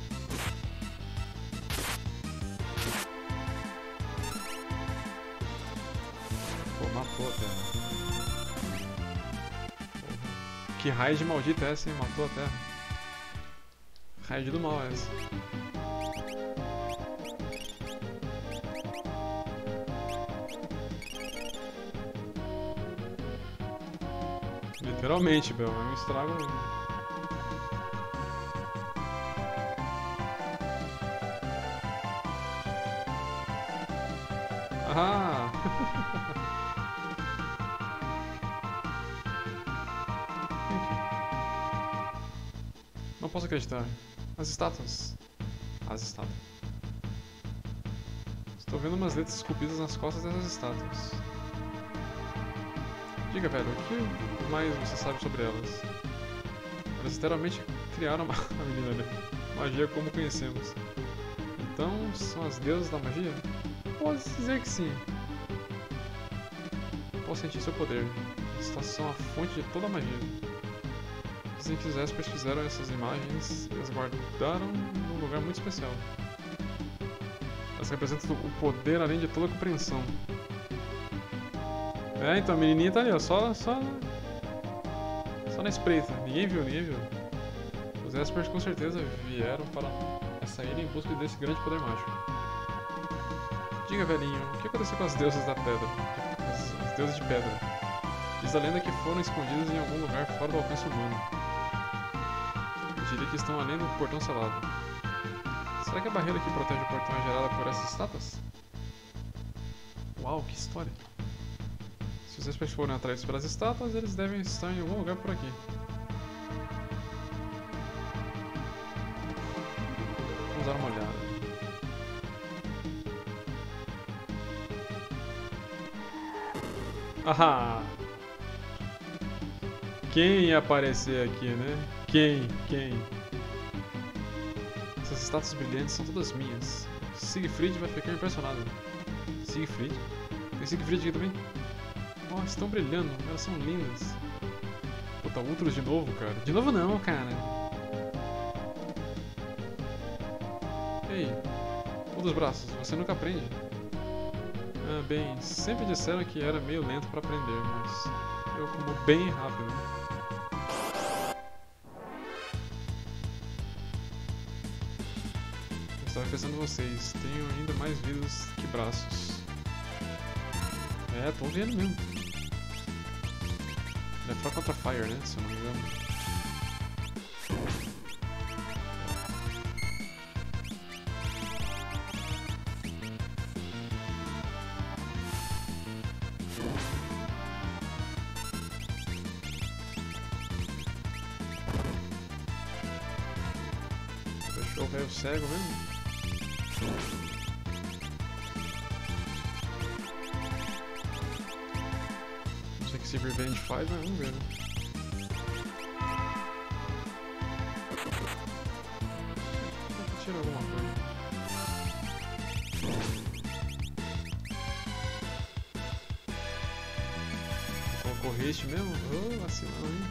Pô, matou a terra. Que raid maldita é essa, hein? Matou a terra. Raid do mal é essa. Literalmente, Bel. É um estrago mesmo. Ah! Enfim. Não posso acreditar. As estátuas. As estátuas. Estou vendo umas letras esculpidas nas costas dessas estátuas. Diga, velho, o que mais você sabe sobre elas? Elas literalmente criaram uma a menina ali. Magia como conhecemos. Então, são as deusas da magia? Pode dizer que sim. Posso sentir seu poder. Estas são a fonte de toda a magia. Dizem que os Espers fizeram essas imagens e as guardaram num lugar muito especial. Elas representam o poder além de toda a compreensão. É, então a menininha tá ali, ó, só, só, só na espreita. Ninguém viu, ninguém viu. Os Espers com certeza vieram para essa ilha em busca desse grande poder mágico. Diga, velhinho, o que aconteceu com as deusas da pedra? As, as deusas de pedra. Diz a lenda que foram escondidas em algum lugar fora do alcance humano. Eu diria que estão além do portão selado. Será que a barreira que protege o portão é gerada por essas estátuas? Uau, que história! Se os Espers forem atraídos pelas estátuas, eles devem estar em algum lugar por aqui. Vamos dar uma olhada. Ah! Quem ia aparecer aqui, né? Quem? Quem? Essas estátuas brilhantes são todas minhas. Siegfried vai ficar impressionado. Siegfried? Tem Siegfried aqui também? Oh, estão brilhando, elas são lindas. Puta, Ultros de novo, cara. De novo não, cara. Ei, um dos braços, você nunca aprende. Ah, bem, sempre disseram que era meio lento pra aprender, mas eu como bem rápido. Eu estava pensando em vocês, tenho ainda mais vidas que braços. É, tô vendo mesmo. É Fire contra Fire, né? Se eu não me engano. Deixou o velho cego mesmo? Não sei o que esse Revenge faz, mas vamos ver, né? Tira alguma coisa. Colocou haste mesmo? Oh, vacilão, hein?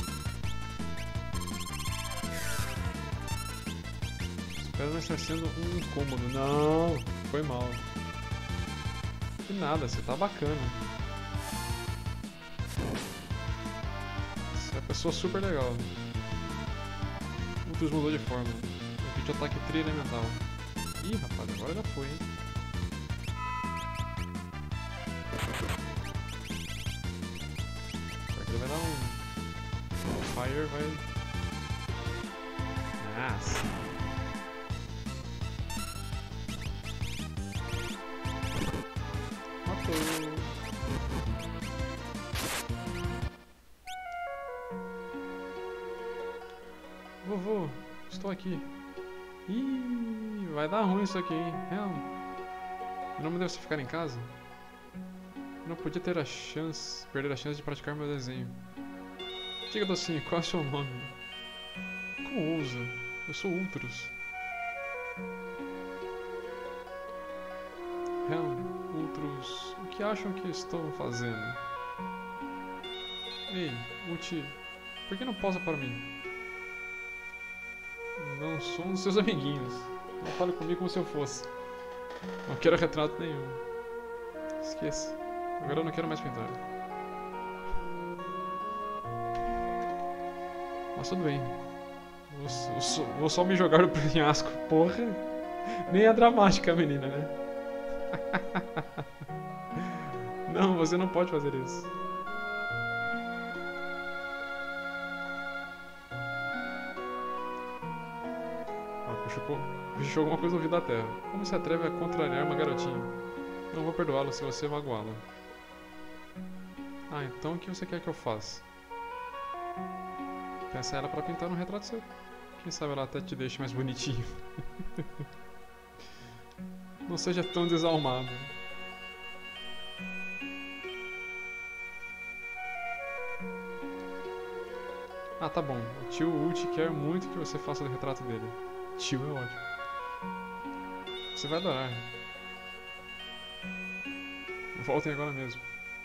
Espero não estar sendo um incômodo. Não, foi mal. Que nada, você tá bacana. Você é uma pessoa super legal. Ultros mudou de forma. O vídeo ataque tri-elemental. Ih, rapaz, agora já foi, hein? Será que ele vai dar um... Fire vai... Nossa. Matou. Vovô, estou aqui. Ih, vai dar ruim isso aqui, hein? Real. Não me deve você ficar em casa? Eu não podia ter a chance, perder a chance de praticar meu desenho. Diga, docinho, qual é o seu nome? Como ousa? Eu sou Ultros. Real, Ultros, o que acham que estou fazendo? Ei, Ulti, por que não posa para mim? Não sou um dos seus amiguinhos. Não fale comigo como se eu fosse. Não quero retrato nenhum. Esqueça. Agora eu não quero mais pintar. Mas tudo bem. Vou, só, vou só me jogar no penhasco. Porra. Nem é dramática, menina, né? Não, você não pode fazer isso. Bicho alguma coisa no ouvido da terra. Como se atreve a contrariar uma garotinha? Não vou perdoá-lo se você magoá-la. Ah, então o que você quer que eu faça? Peça ela pra pintar um retrato seu. Quem sabe ela até te deixe mais bonitinho. Não seja tão desalmado. Ah, tá bom. O tio Ulti quer muito que você faça o retrato dele. Tio é ótimo. Você vai adorar. Voltem agora mesmo.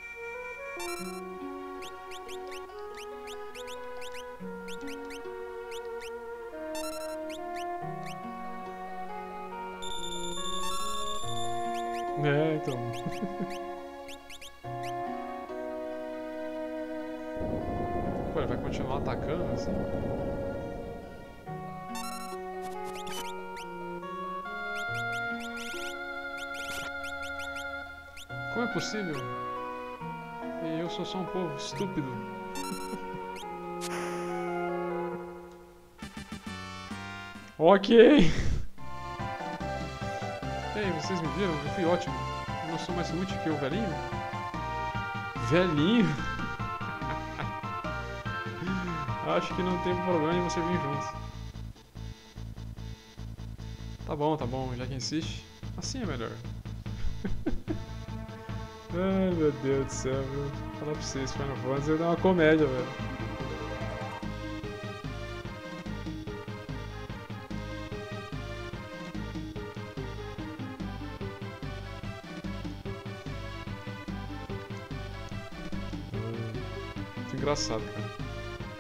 É, então. Pô, ele vai continuar atacando assim? Como é possível? E eu sou só um povo estúpido. Ok. Ei, vocês me viram? Eu fui ótimo. Eu não sou mais útil que o velhinho? Velhinho? Acho que não tem problema em você vir junto. Tá bom, tá bom. Já que insiste, assim é melhor. Ai, meu Deus do céu, viu? Falar pra vocês, Final Fantasy é uma comédia, velho. Muito engraçado, cara.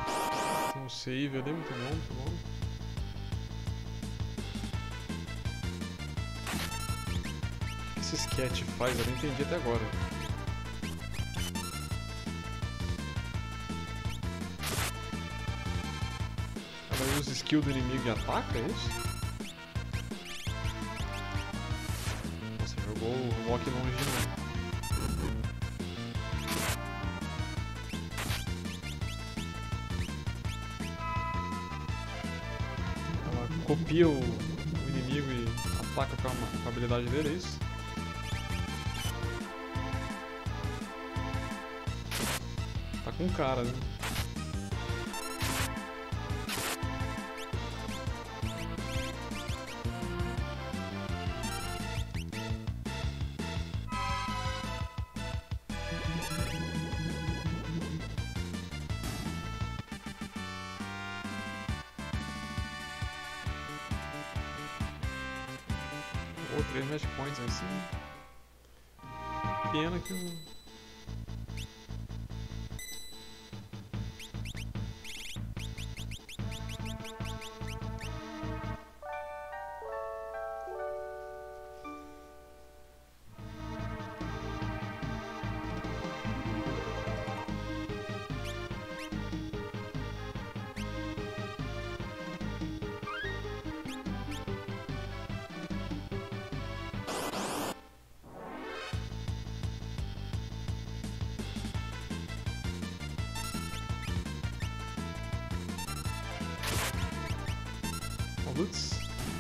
Tem um save ali, muito bom, muito bom. O que esse sketch faz? Eu não entendi até agora. Ela usa skill do inimigo e ataca, é isso? Nossa, jogou o Rock longe de novo. Copia o, o inimigo e ataca com a, com a habilidade dele, é isso? Tá com cara, né? Ou três match points assim. Pena que o. Lutz.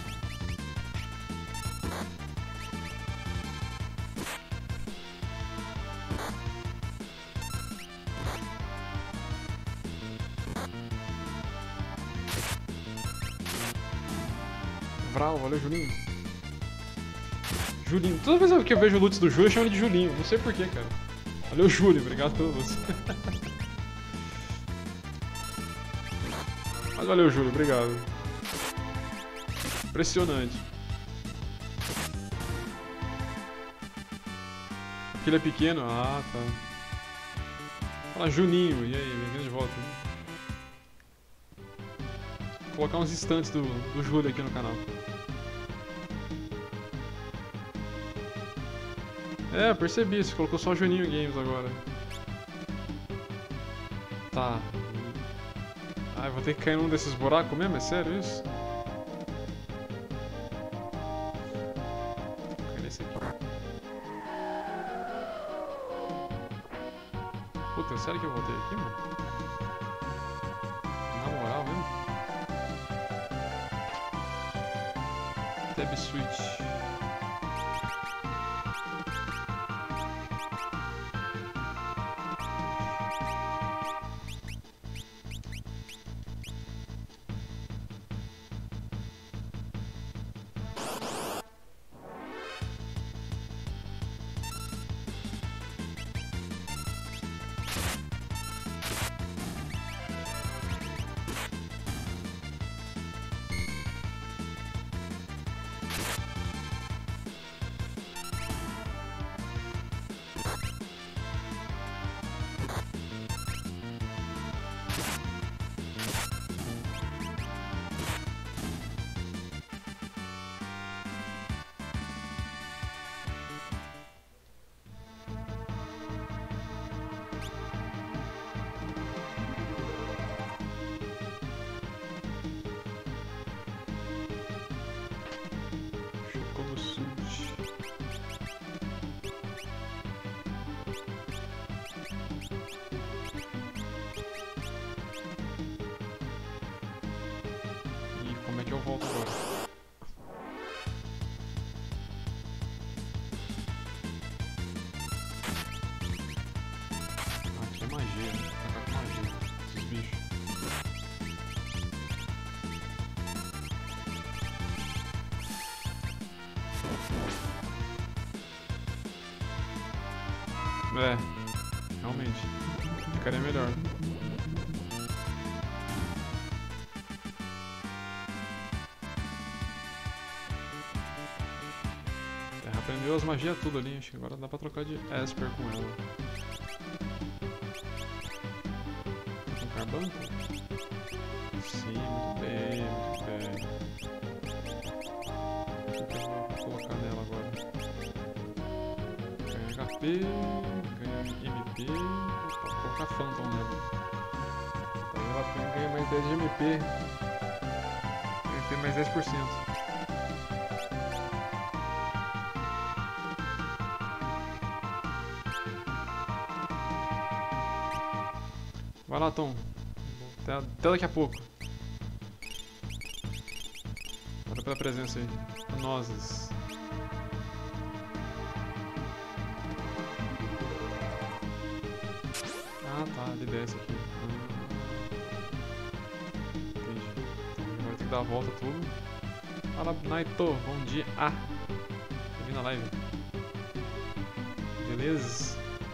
Vral, valeu Julinho. Julinho. Toda vez que eu vejo o Lutz do Júlio, eu chamo ele de Julinho. Não sei porquê, cara. Valeu Júlio, obrigado pelo Lutz. Mas valeu Júlio, obrigado. Impressionante. Aquele é pequeno? Ah, tá. Fala Juninho, e aí, bem-vindo de volta. Vou colocar uns instantes do, do Júlio aqui no canal. É, percebi, você colocou só Juninho Games agora. Tá. Ah, eu vou ter que cair num desses buracos mesmo? É sério isso? Puta, sério que eu voltei aqui, mano? Na moral mesmo? Tab Switch. Como é que eu volto agora? Ah, aqui é magia, né? Tacar com magia, esses bichos. É, realmente, ficaria melhor. Aprendeu as magias tudo ali, acho que agora dá pra trocar de Esper com ela. Tá com carbanco? que eu vou colocar nela agora? Ganha H P, ganha M P, vou colocar Phantom nela. Aí ela ganha mais dez de M P. M P mais dez por cento. Vai lá, Tom. Até, até daqui a pouco. Valeu pela presença aí. Nozes. Ah, tá. Ele desce aqui. Ah. Entendi. Então, agora tem que dar a volta tudo. Fala, Naito. Bom dia. Ah. Tô vindo na live. Beleza.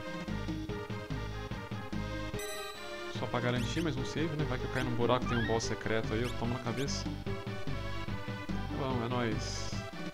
Só pra garantir mais um save, né? Vai que eu caio num buraco, tem um boss secreto aí, eu tomo na cabeça. Tá bom, é nóis.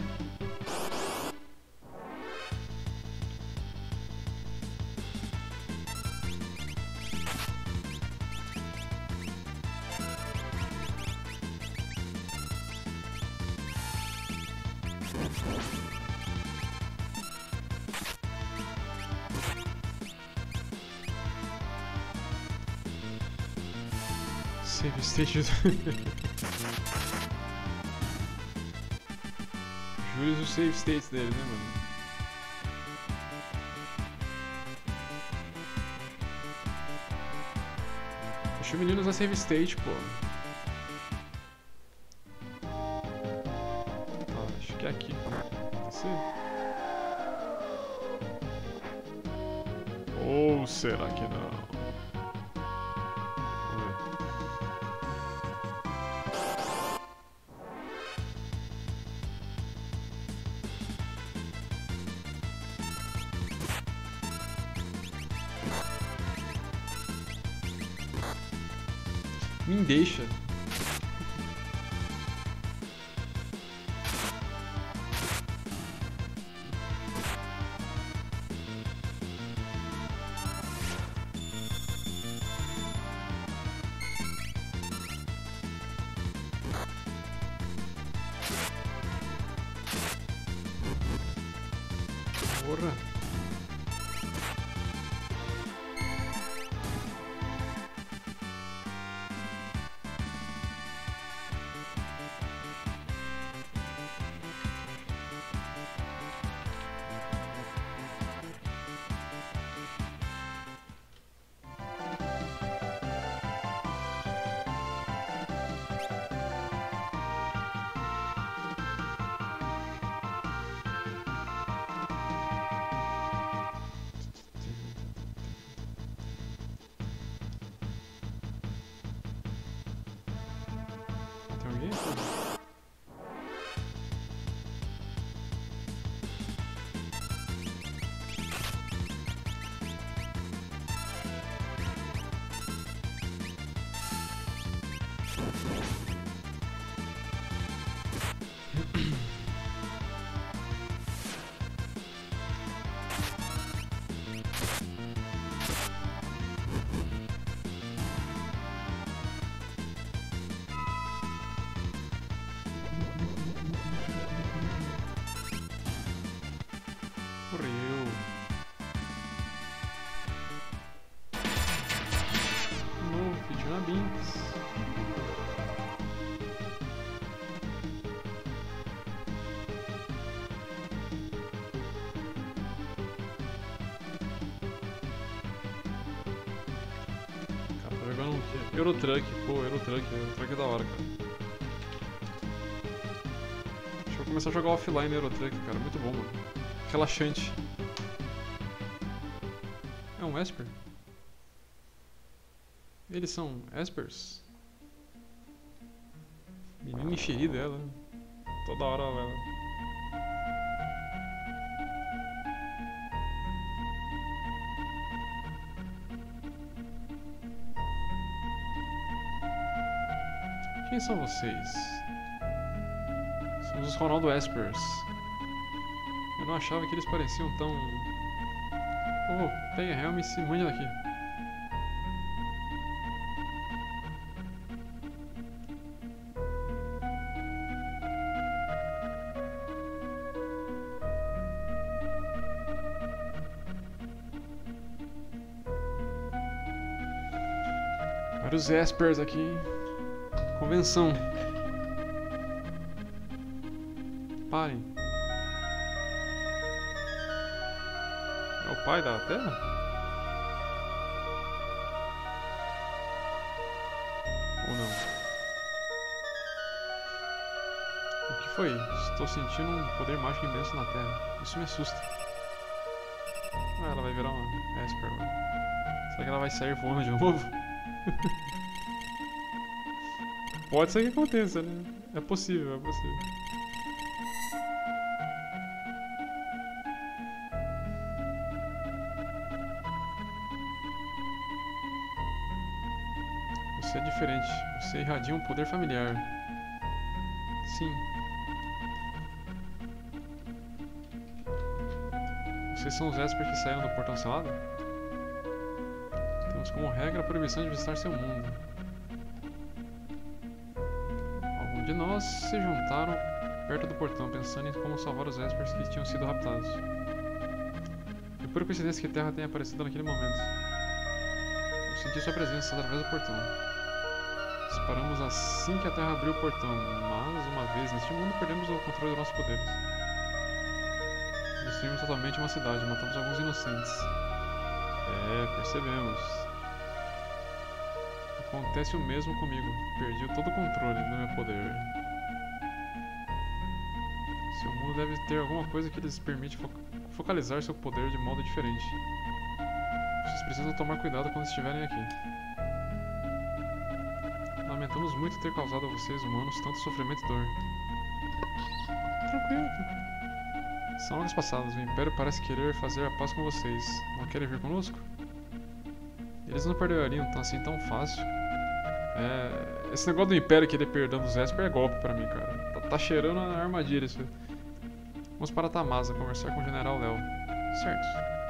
Save state. Júlio os save states dele, né, mano? Deixa o menino usar save state, pô. Tá, acho que é aqui. Você? Ou será que não? Me deixa. Porra. Tem alguém aqui? Morreu. Novo, pediu uma Binks. Cara, tô jogando o quê? Eurotruck, pô, Eurotruck, Eurotruck é da hora, cara. Deixa eu começar a jogar offline Eurotruck, cara, muito bom, mano. Relaxante. É um Esper? Eles são Espers? Menina enxerida ela. Toda hora ela. Quem são vocês? Somos os Ronaldo Espers. Eu não achava que eles pareciam tão... Oh, pega a helm e se mande daqui. Vários Espers aqui, hein? Convenção. Parem. É o pai da Terra? Ou não? O que foi? Estou sentindo um poder mágico imenso na Terra. Isso me assusta. Ah, ela vai virar uma Esper agora. Será que ela vai sair voando de novo? Pode ser que aconteça, né? É possível, é possível. Você é diferente. Você irradia um poder familiar. Sim. Vocês são os Esper que saíram do portão selado? Temos como regra a proibição de visitar seu mundo. Alguns de nós se juntaram perto do portão, pensando em como salvar os Espers que tinham sido raptados. Foi por coincidência que Terra tenha aparecido naquele momento. Eu senti sua presença através do portão. Disparamos assim que a Terra abriu o portão, mas uma vez neste mundo perdemos o controle dos nossos poderes. Destruímos totalmente uma cidade, matamos alguns inocentes. É, percebemos. Acontece o mesmo comigo. Perdi todo o controle do meu poder. Seu mundo deve ter alguma coisa que lhes permite fo focalizar seu poder de modo diferente. Vocês precisam tomar cuidado quando estiverem aqui. Lamentamos muito ter causado a vocês, humanos, tanto sofrimento e dor. Tranquilo. São horas passadas. O Império parece querer fazer a paz com vocês. Não querem vir conosco? Eles não perdoariam assim tão fácil. É... Esse negócio do Império querer perdão dos Esper é golpe pra mim, cara. Tá, tá cheirando a armadilha isso. Vamos para Tamasa conversar com o General Léo. Certo.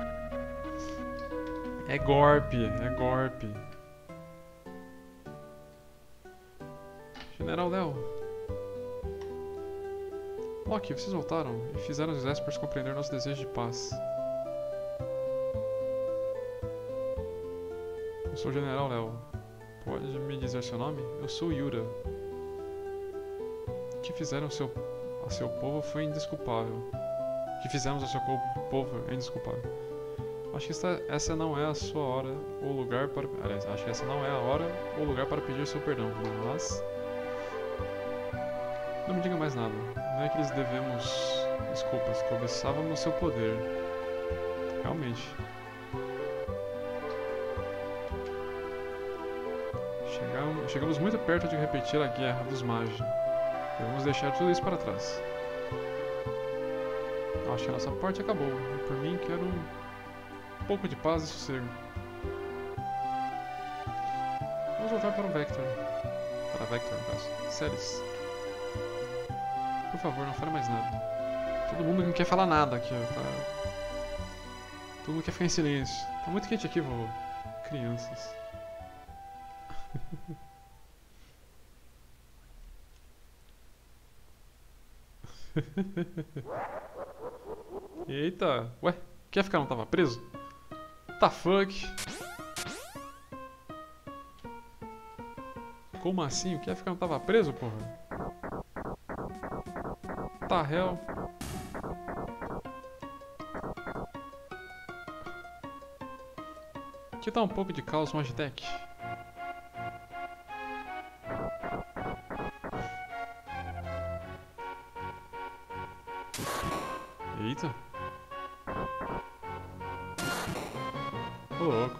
É golpe, é golpe. General Léo. Loki, vocês voltaram e fizeram os Espers compreender nosso desejo de paz. Eu sou o General Léo. Pode me dizer seu nome? Eu sou Yura. O que fizeram ao seu, a seu povo foi indesculpável. O que fizemos ao seu povo é indesculpável. Acho que esta, essa não é a sua hora ou lugar para... Aliás, acho que essa não é a hora ou lugar para pedir seu perdão, mas... Não me diga mais nada. Não é que lhes devemos desculpas, cobiçávamos seu poder. Realmente. Chegamos, chegamos muito perto de repetir a guerra dos Magi. Devemos deixar tudo isso para trás. Acho que a nossa parte acabou. E por mim quero um pouco de paz e sossego. Vamos voltar para o Vector. Para Vector, no caso. Ceres. Por favor, não fale mais nada. Todo mundo não quer falar nada aqui, ó. Tá... Todo mundo quer ficar em silêncio. Tá muito quente aqui, vovô. Crianças. Eita. Ué, quer ficar? Não tava preso? Tá fuck? Como assim? O quer ficar? Não tava preso, porra? Tá hell? Que tal um pouco de caos Magitech? Eita. Ô louco.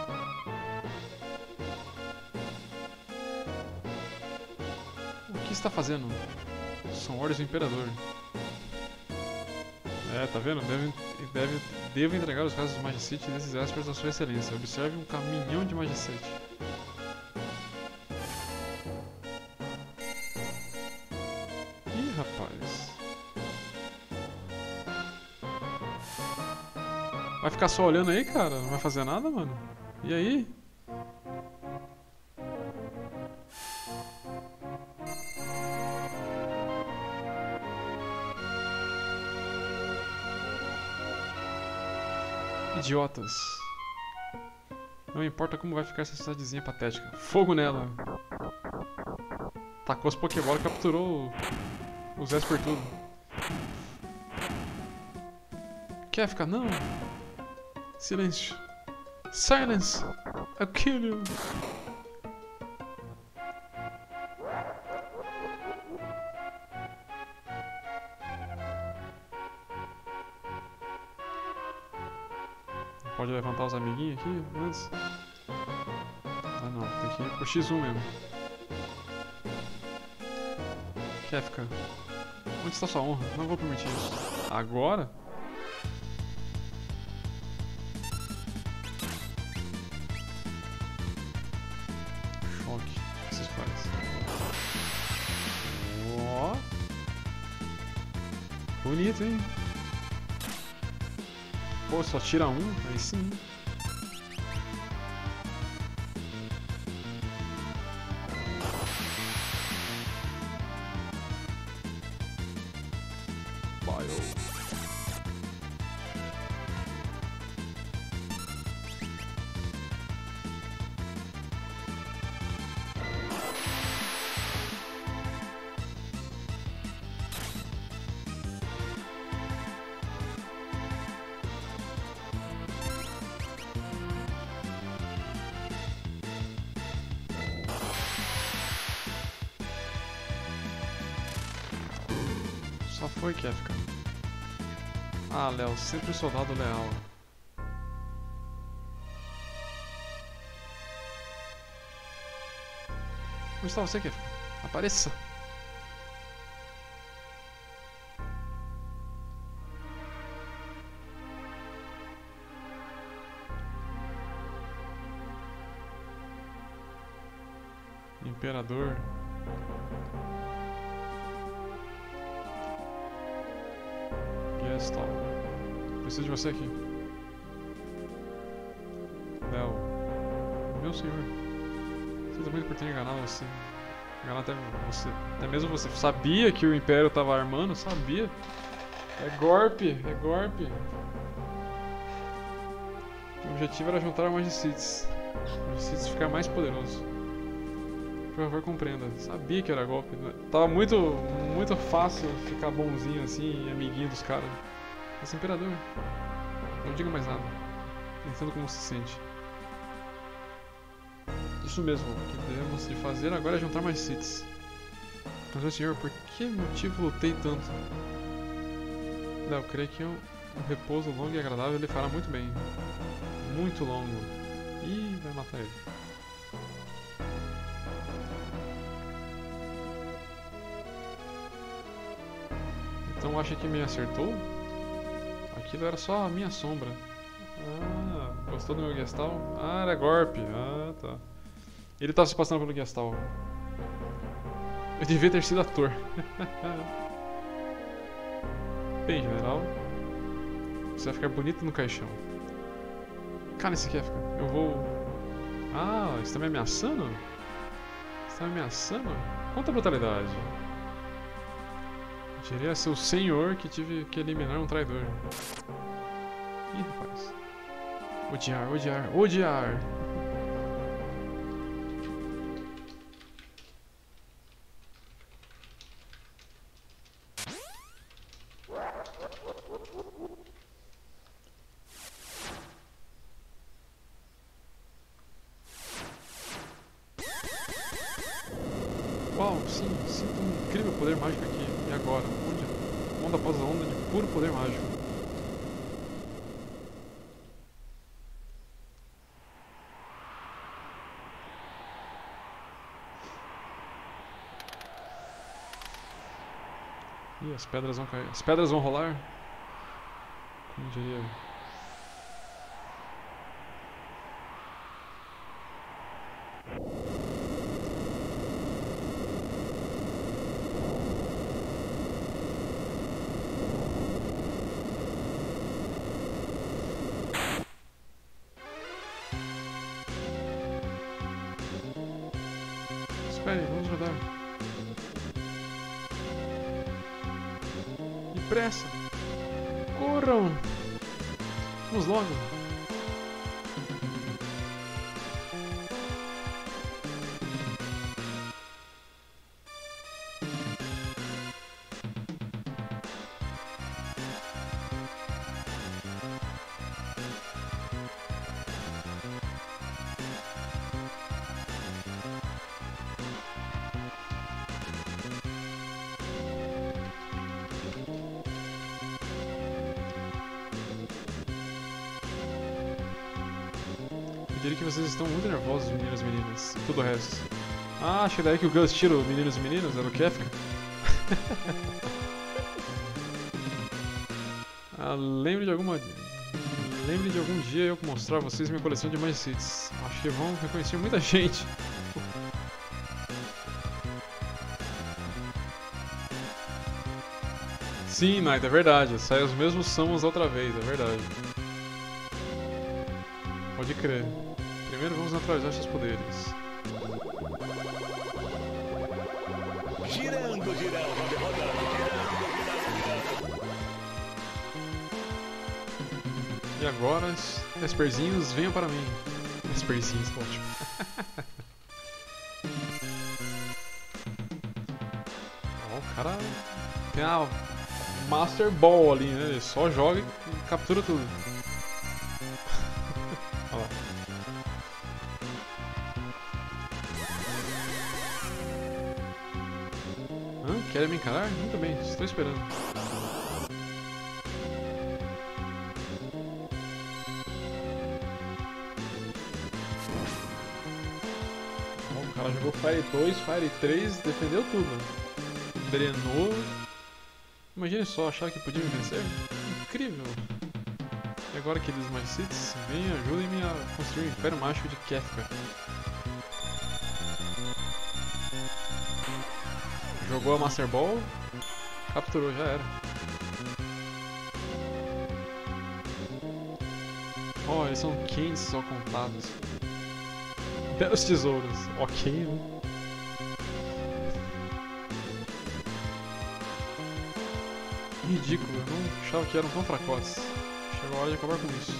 O que está fazendo? São ordens do Imperador. É, tá vendo? Deve, deve, devo entregar os restos do Magicite nesses Espers à sua excelência. Observe um caminhão de Magicite. Ih, rapaz. Vai ficar só olhando aí, cara? Não vai fazer nada, mano? E aí? Idiotas. Não importa como vai ficar essa cidadezinha patética. Fogo nela! Tacou as Pokébola e capturou os Esper tudo. Kefka, não! Silêncio! Silence! I'll kill you! Pode levantar os amiguinhos aqui antes? Ah não, tem que ir pro X um mesmo. Kefka, onde está sua honra? Não vou permitir isso. Agora? Choque. O que vocês fazem? Ó. Bonito, hein? Pô, só tira um? Aí sim. Bio. Só foi, Kefka. Ah, Léo, sempre o soldado leal. Onde está você, Kefka? Apareça! Imperador. Gestal. Preciso de você aqui. Léo. Meu senhor. Sinto muito por ter enganado você. Enganado até você. Até mesmo você. Sabia que o Império estava armando? Sabia. É golpe. É golpe. O objetivo era juntar mais de Magicites. Magicites ficar mais poderoso. Por favor, compreenda. Sabia que era golpe. Tava muito, muito fácil ficar bonzinho assim, amiguinho dos caras. Mas, Imperador, não diga mais nada. Entendo como se sente. Isso mesmo. O que devemos de fazer agora é juntar mais Magicites. Mas, meu senhor, por que motivo lutei tanto? Não, eu creio que um, um repouso longo e agradável lhe fará muito bem. Muito longo. Ih, vai matar ele. Então acha que me acertou? Aquilo era só a minha sombra. Ah, gostou do meu Gestal? Ah, era golpe. Ah, tá. Ele tava se passando pelo Gestal. Eu devia ter sido ator. Bem, general. Você vai ficar bonito no caixão. Cara, esse Kefka. Eu vou... Ah, você tá me ameaçando? Você tá me ameaçando? Quanta brutalidade. Direi a seu senhor que tive que eliminar um traidor. Ih, rapaz. Odiar, odiar, odiar! Uau, sim, sinto um incrível poder mágico aqui. E agora? Onde? Onda após onda de puro poder mágico. Ih, as pedras vão cair. As pedras vão rolar? Como diria? Espere, vamos rodar. Depressa! Corram! Vamos logo! diria que vocês estão muito nervosos, meninos e meninas. E tudo o resto. Ah, acho que daí que o Gus tira o meninos e meninas, é do Kefka. ah, lembre de alguma... Lembre de algum dia eu mostrar a vocês minha coleção de Magicites. Acho que vão reconhecer muita gente. Sim, Knight, é verdade. Sai os mesmos summons outra vez, é verdade. Pode crer. Primeiro vamos neutralizar seus poderes. Girando, girando, roda, rodando, girando, girando, girando. E agora, Esperzinhos, venham para mim. Esperzinhos, ótimo. Ó, o cara tem a Master Ball ali, né? Ele só joga e captura tudo. Olha lá. Hã? Querem me encarar? Muito bem, estou esperando. O cara jogou Fire dois, Fire três, defendeu tudo. Drenou. Imagine só, achar que podia me vencer. Incrível. E agora aqueles Magicites, venham e ajudem-me a construir o Império Mágico de Kefka. Jogou a Master Ball, capturou, já era. Ó, oh, eles são quentes só contados. Belos tesouros, ok, né? Ridículo, eu não achava que eram tão fracotes. Chegou a hora de acabar com isso.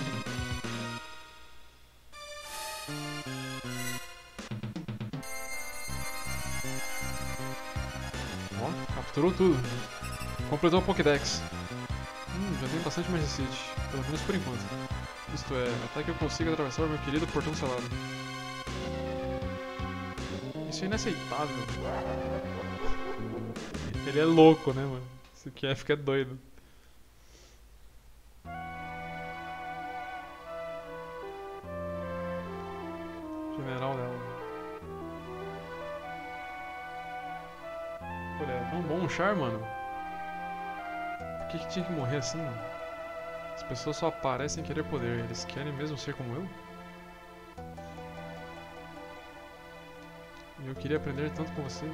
Ó, capturou tudo. Completou o Pokédex. Hum, já tem bastante Magicite, pelo menos por enquanto. Isto é, até que eu consiga atravessar o meu querido portão selado. Isso é inaceitável. Ele é louco, né, mano? Esse Kefka é doido. General dela. Pô, ele é tão bom um char, mano. Por que que tinha que morrer assim, mano? As pessoas só aparecem querer poder. Eles querem mesmo ser como eu? E eu queria aprender tanto com você.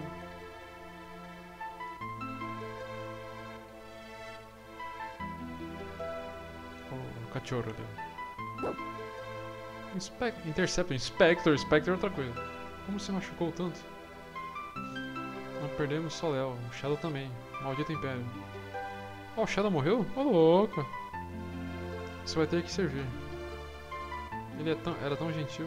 O cachorro ali. Inspect Interceptor, Inspector, Inspector é outra coisa. Como você machucou tanto? Não perdemos só Léo, o Shadow também. Maldito Império. Oh, o Shadow morreu? Ô, louco! Você vai ter que servir. Ele é tão, era tão gentil.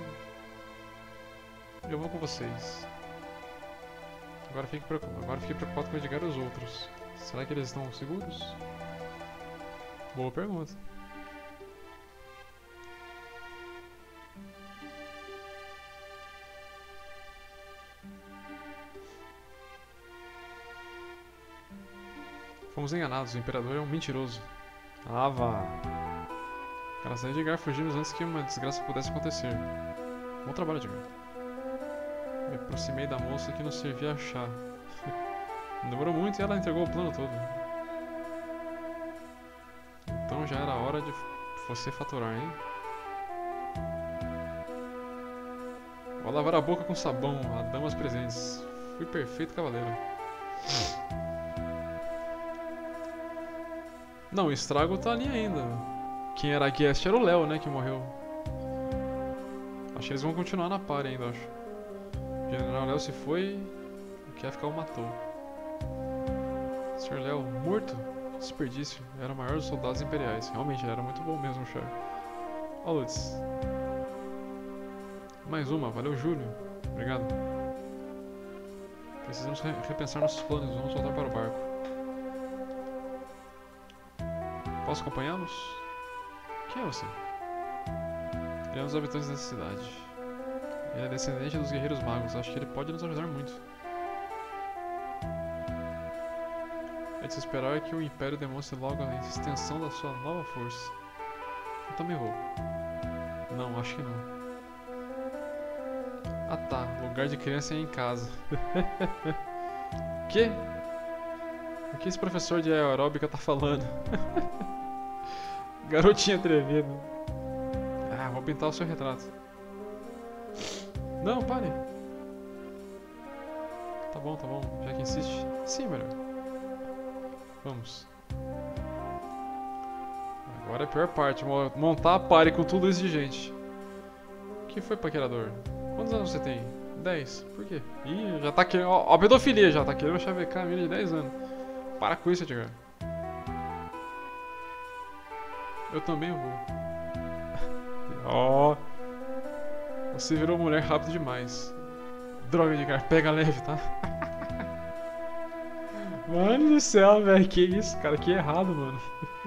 Eu vou com vocês. Agora fique preocupado, agora fique preocupado com o Edgar e os outros. Será que eles estão seguros? Boa pergunta. Fomos enganados, o Imperador é um mentiroso. Ah, vá. Graças a Edgar fugimos antes que uma desgraça pudesse acontecer. Bom trabalho, Edgar. Me aproximei da moça que nos servia a chá. Não demorou muito e ela entregou o plano todo. Então já era hora de você faturar, hein? Vou lavar a boca com sabão, a damas presentes. Fui perfeito cavaleiro. Não, o estrago tá ali ainda. Quem era guest era o Léo, né, que morreu. Acho que eles vão continuar na party ainda, acho. O General Léo se foi, o Kefka o matou. senhor Léo morto? Que desperdício. Era o maior dos soldados imperiais. Realmente, era muito bom mesmo, Char. Ó, Lutz. Mais uma, valeu, Júlio. Obrigado. Precisamos re repensar nossos planos, vamos voltar para o barco. Posso acompanhá-los? Quem é você? Ele é um dos habitantes dessa cidade. Ele é descendente dos guerreiros magos, acho que ele pode nos ajudar muito. É de se esperar que o Império demonstre logo a extensão da sua nova força. Eu também vou. Não, acho que não. Ah tá, lugar de criança é em casa. Que? O que esse professor de aeróbica tá falando? Garotinha atrevida. Ah, vou pintar o seu retrato. Não, pare. Tá bom, tá bom. Já que insiste. Sim, melhor. Vamos. Agora é a pior parte. Montar a party com tudo isso de gente. O que foi, paquerador? Quantos anos você tem? dez. Por quê? Ih, já tá querendo... Ó, ó a pedofilia já. Tá querendo chavecar a mina de dez anos. Para com isso, Edgar. Eu também vou. Ó. Oh. Você virou mulher rápido demais. Droga, Edgar. Pega leve, tá? Mano do céu, velho. Que isso, cara. Que errado, mano.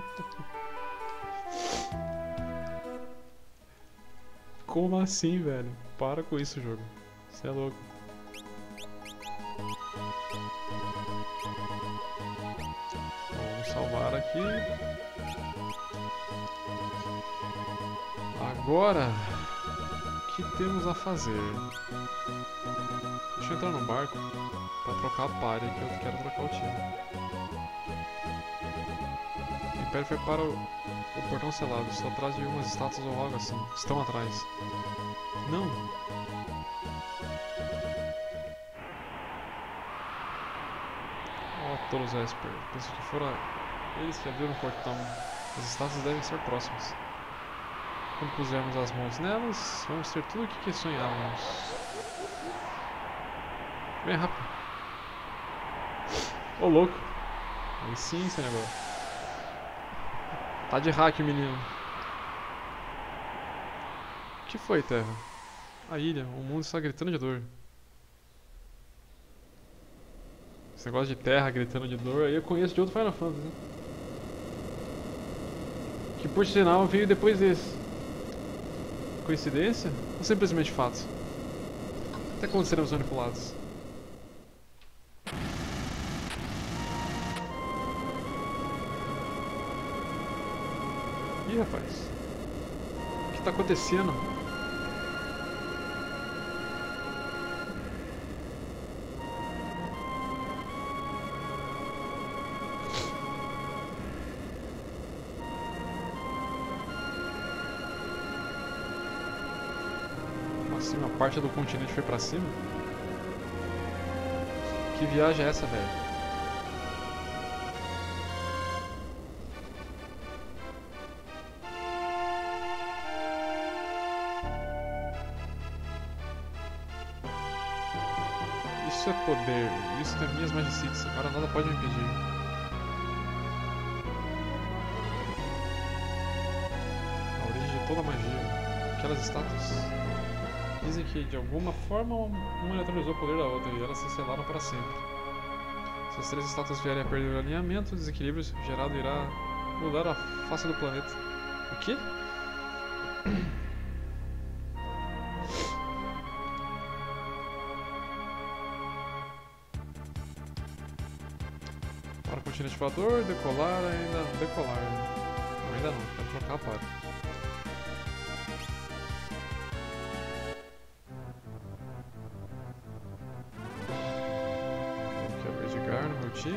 Como assim, velho? Para com isso, jogo. Você é louco. Vamos salvar aqui. Agora, o que temos a fazer? Deixa eu entrar no barco pra trocar a palha, que eu quero trocar o time. O Império foi para o, o portão selado. Estou atrás de umas estátuas ou algo assim. Estão atrás. Não. Oh, tolos Esper. Penso que foram eles que abriram o portão. As estátuas devem ser próximas. Quando pusermos as mãos nelas, vamos ter tudo o que sonhávamos. Bem rápido. Ô, oh, louco. Aí sim, esse negócio. Tá de hack, menino. O que foi, Terra? A ilha. O mundo está gritando de dor. Esse negócio de terra gritando de dor aí eu conheço de outro Final Fantasy. Que por sinal veio depois desse. Coincidência? Ou simplesmente fato? Até quando seremos manipulados? Ih, rapaz. O que está acontecendo? Assim, uma parte do continente foi pra cima? Que viagem é essa, velho? Isso é poder, isso é minhas magicites, agora nada pode me impedir. A origem de toda a magia, aquelas estátuas. Dizem que de alguma forma uma neutralizou o poder da outra e elas se selaram para sempre. Se as três estátuas vierem a perder o alinhamento, o desequilíbrio gerado irá mudar a face do planeta. O quê? Para o continente voador, decolar, ainda não decolar. Não, ainda não, quero trocar a para. Time.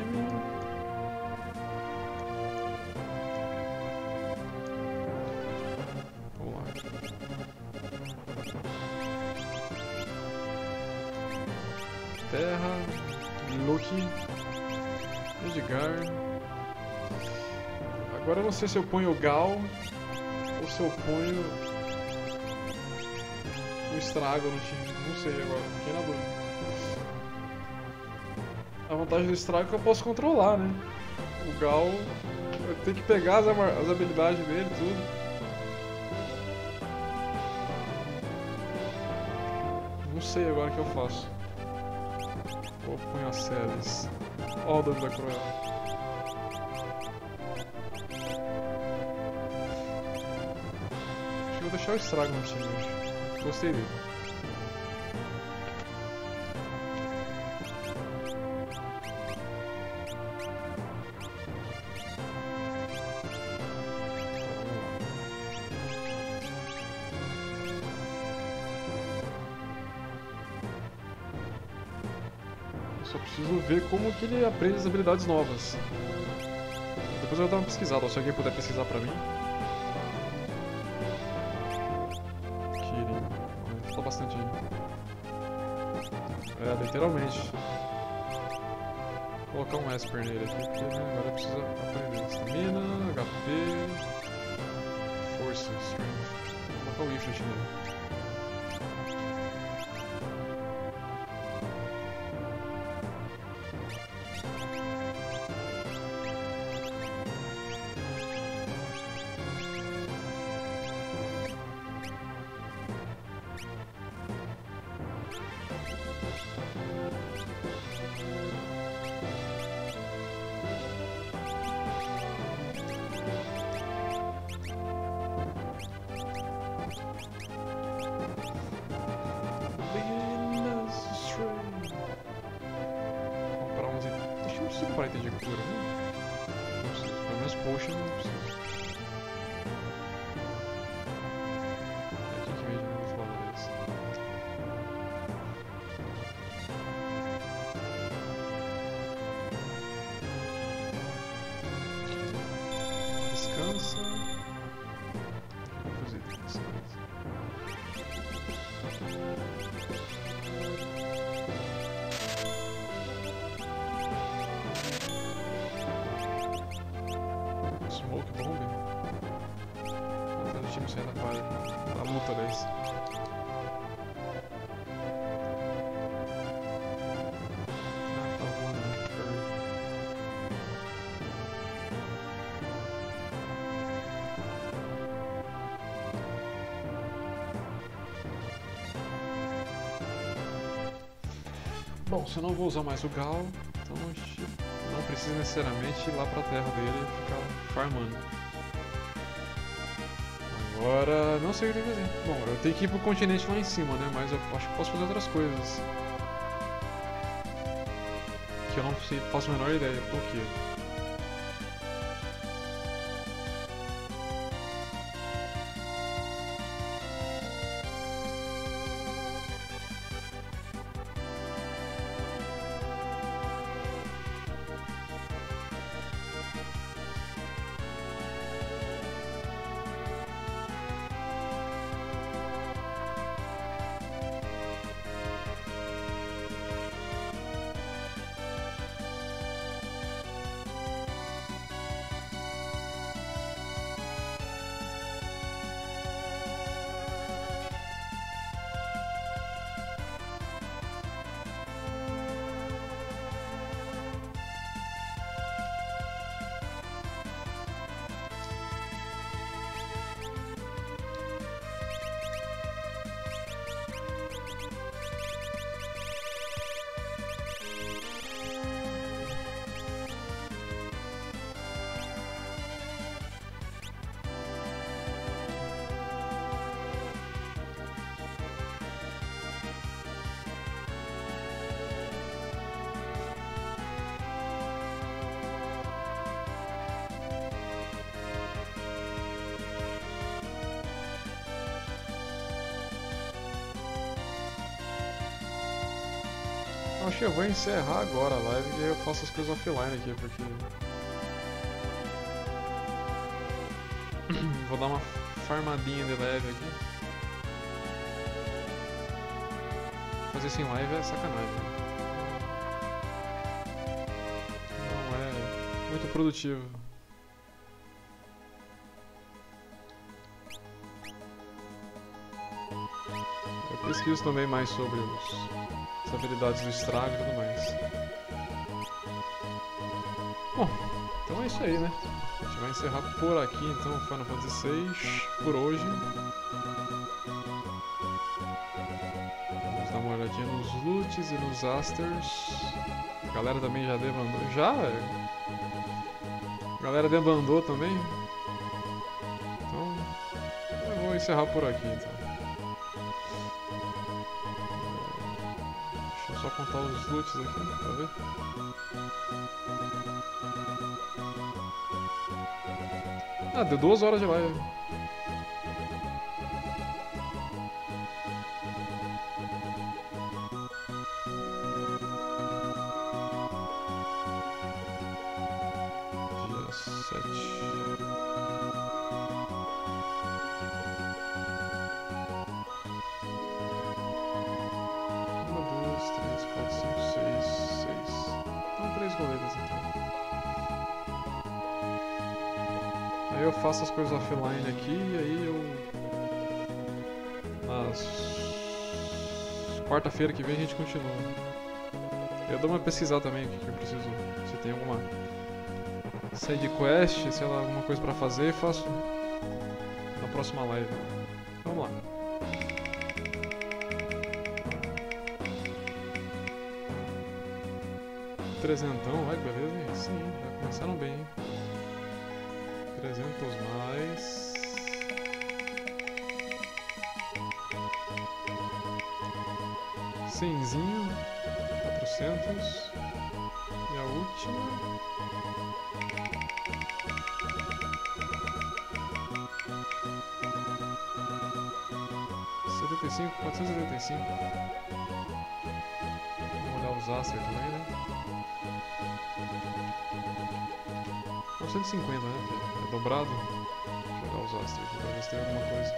Vamos lá. Terra, Loki, Edgar. Agora eu não sei se eu ponho o Gal ou se eu ponho o Estrago no time. Não sei agora, fiquei na dúvida. A vantagem do Estrago é que eu posso controlar, né? O Gal, eu tenho que pegar as, as habilidades dele e tudo. Não sei agora o que eu faço. Vou pôr as séries. Ó o dano da Cruel. Acho que eu vou deixar o Estrago no time hoje. Gostei dele. Só preciso ver como que ele aprende as habilidades novas. Depois eu vou dar uma pesquisada, se alguém puder pesquisar pra mim. Kirin. Falta bastante aí. É, literalmente. Vou colocar um Esper nele aqui, porque né, agora eu preciso aprender. Estamina, H P... Força, Strength. Vou colocar o Ifrit nele. Para entender cura, né? Não preciso, pelo menos potion não preciso. É aqui que vem os valores. Descansa. Os itens. Smoke bomb? Tá no time saindo da quadra. Da luta, aliás. Ah, tá voando, né? Bom, se eu não vou usar mais o Gal, então não precisa necessariamente ir lá pra terra dele e ficar farmando. Agora, não sei o que tem que fazer. Bom, eu tenho que ir pro continente lá em cima, né? Mas eu acho que posso fazer outras coisas. Que eu não sei, faço a menor ideia por quê. Acho que eu vou encerrar agora a live e eu faço as coisas offline aqui, porque... Vou dar uma farmadinha de leve aqui. Fazer sem live é sacanagem. Não é muito produtivo. Eu pesquiso também mais sobre os... as habilidades do estrago e tudo mais. Bom, então é isso aí, né? A gente vai encerrar por aqui então o Final Fantasy seis por hoje. Vamos dar uma olhadinha nos loots e nos asters. A galera também já debandou. Já? A galera debandou também. Então, eu vou encerrar por aqui então. Só contar os loots aqui, pra ver. Ah, deu duas horas de live. dois roletas então. Aí eu faço as coisas offline aqui e aí eu... Nas... Quarta-feira que vem a gente continua. Eu dou uma pesquisada também o que eu preciso. Se tem alguma side quest, sei lá, alguma coisa pra fazer, e faço na próxima live. Vamos lá. Trezentão, vai que beleza, hein? Sim, já começaram bem, hein? Trezentos mais... Cenzinho, quatrocentos. E a última... setenta e cinco, quatrocentos e setenta e cinco. Vamos olhar os astros também, né? novecentos e cinquenta, né? É dobrado. Deixa eu olhar os astros aqui pra ver se tem alguma coisa.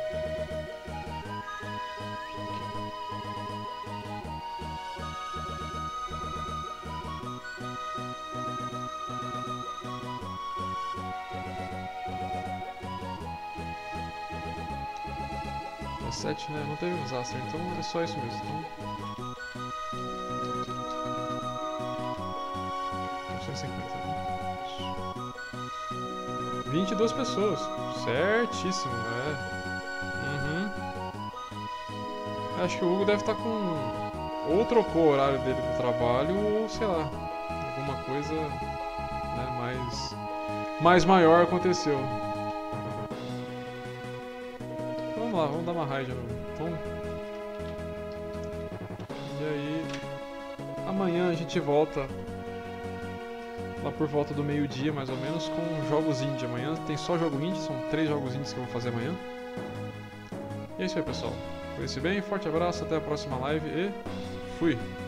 sete, né? Não teve os astros, então é só isso mesmo. Então... novecentos e cinquenta, né? vinte e duas pessoas. Certíssimo, é. Uhum. Acho que o Hugo deve estar com... Ou trocou o horário dele do trabalho, ou sei lá. Alguma coisa, né, mais... mais maior aconteceu. Vamos lá, vamos dar uma raid de novo. Então... E aí... Amanhã a gente volta... Lá por volta do meio-dia, mais ou menos, com jogos indie. Amanhã tem só jogo indie, são três jogos indies que eu vou fazer amanhã. E é isso aí, pessoal. Cuide-se bem, forte abraço, até a próxima live e... Fui!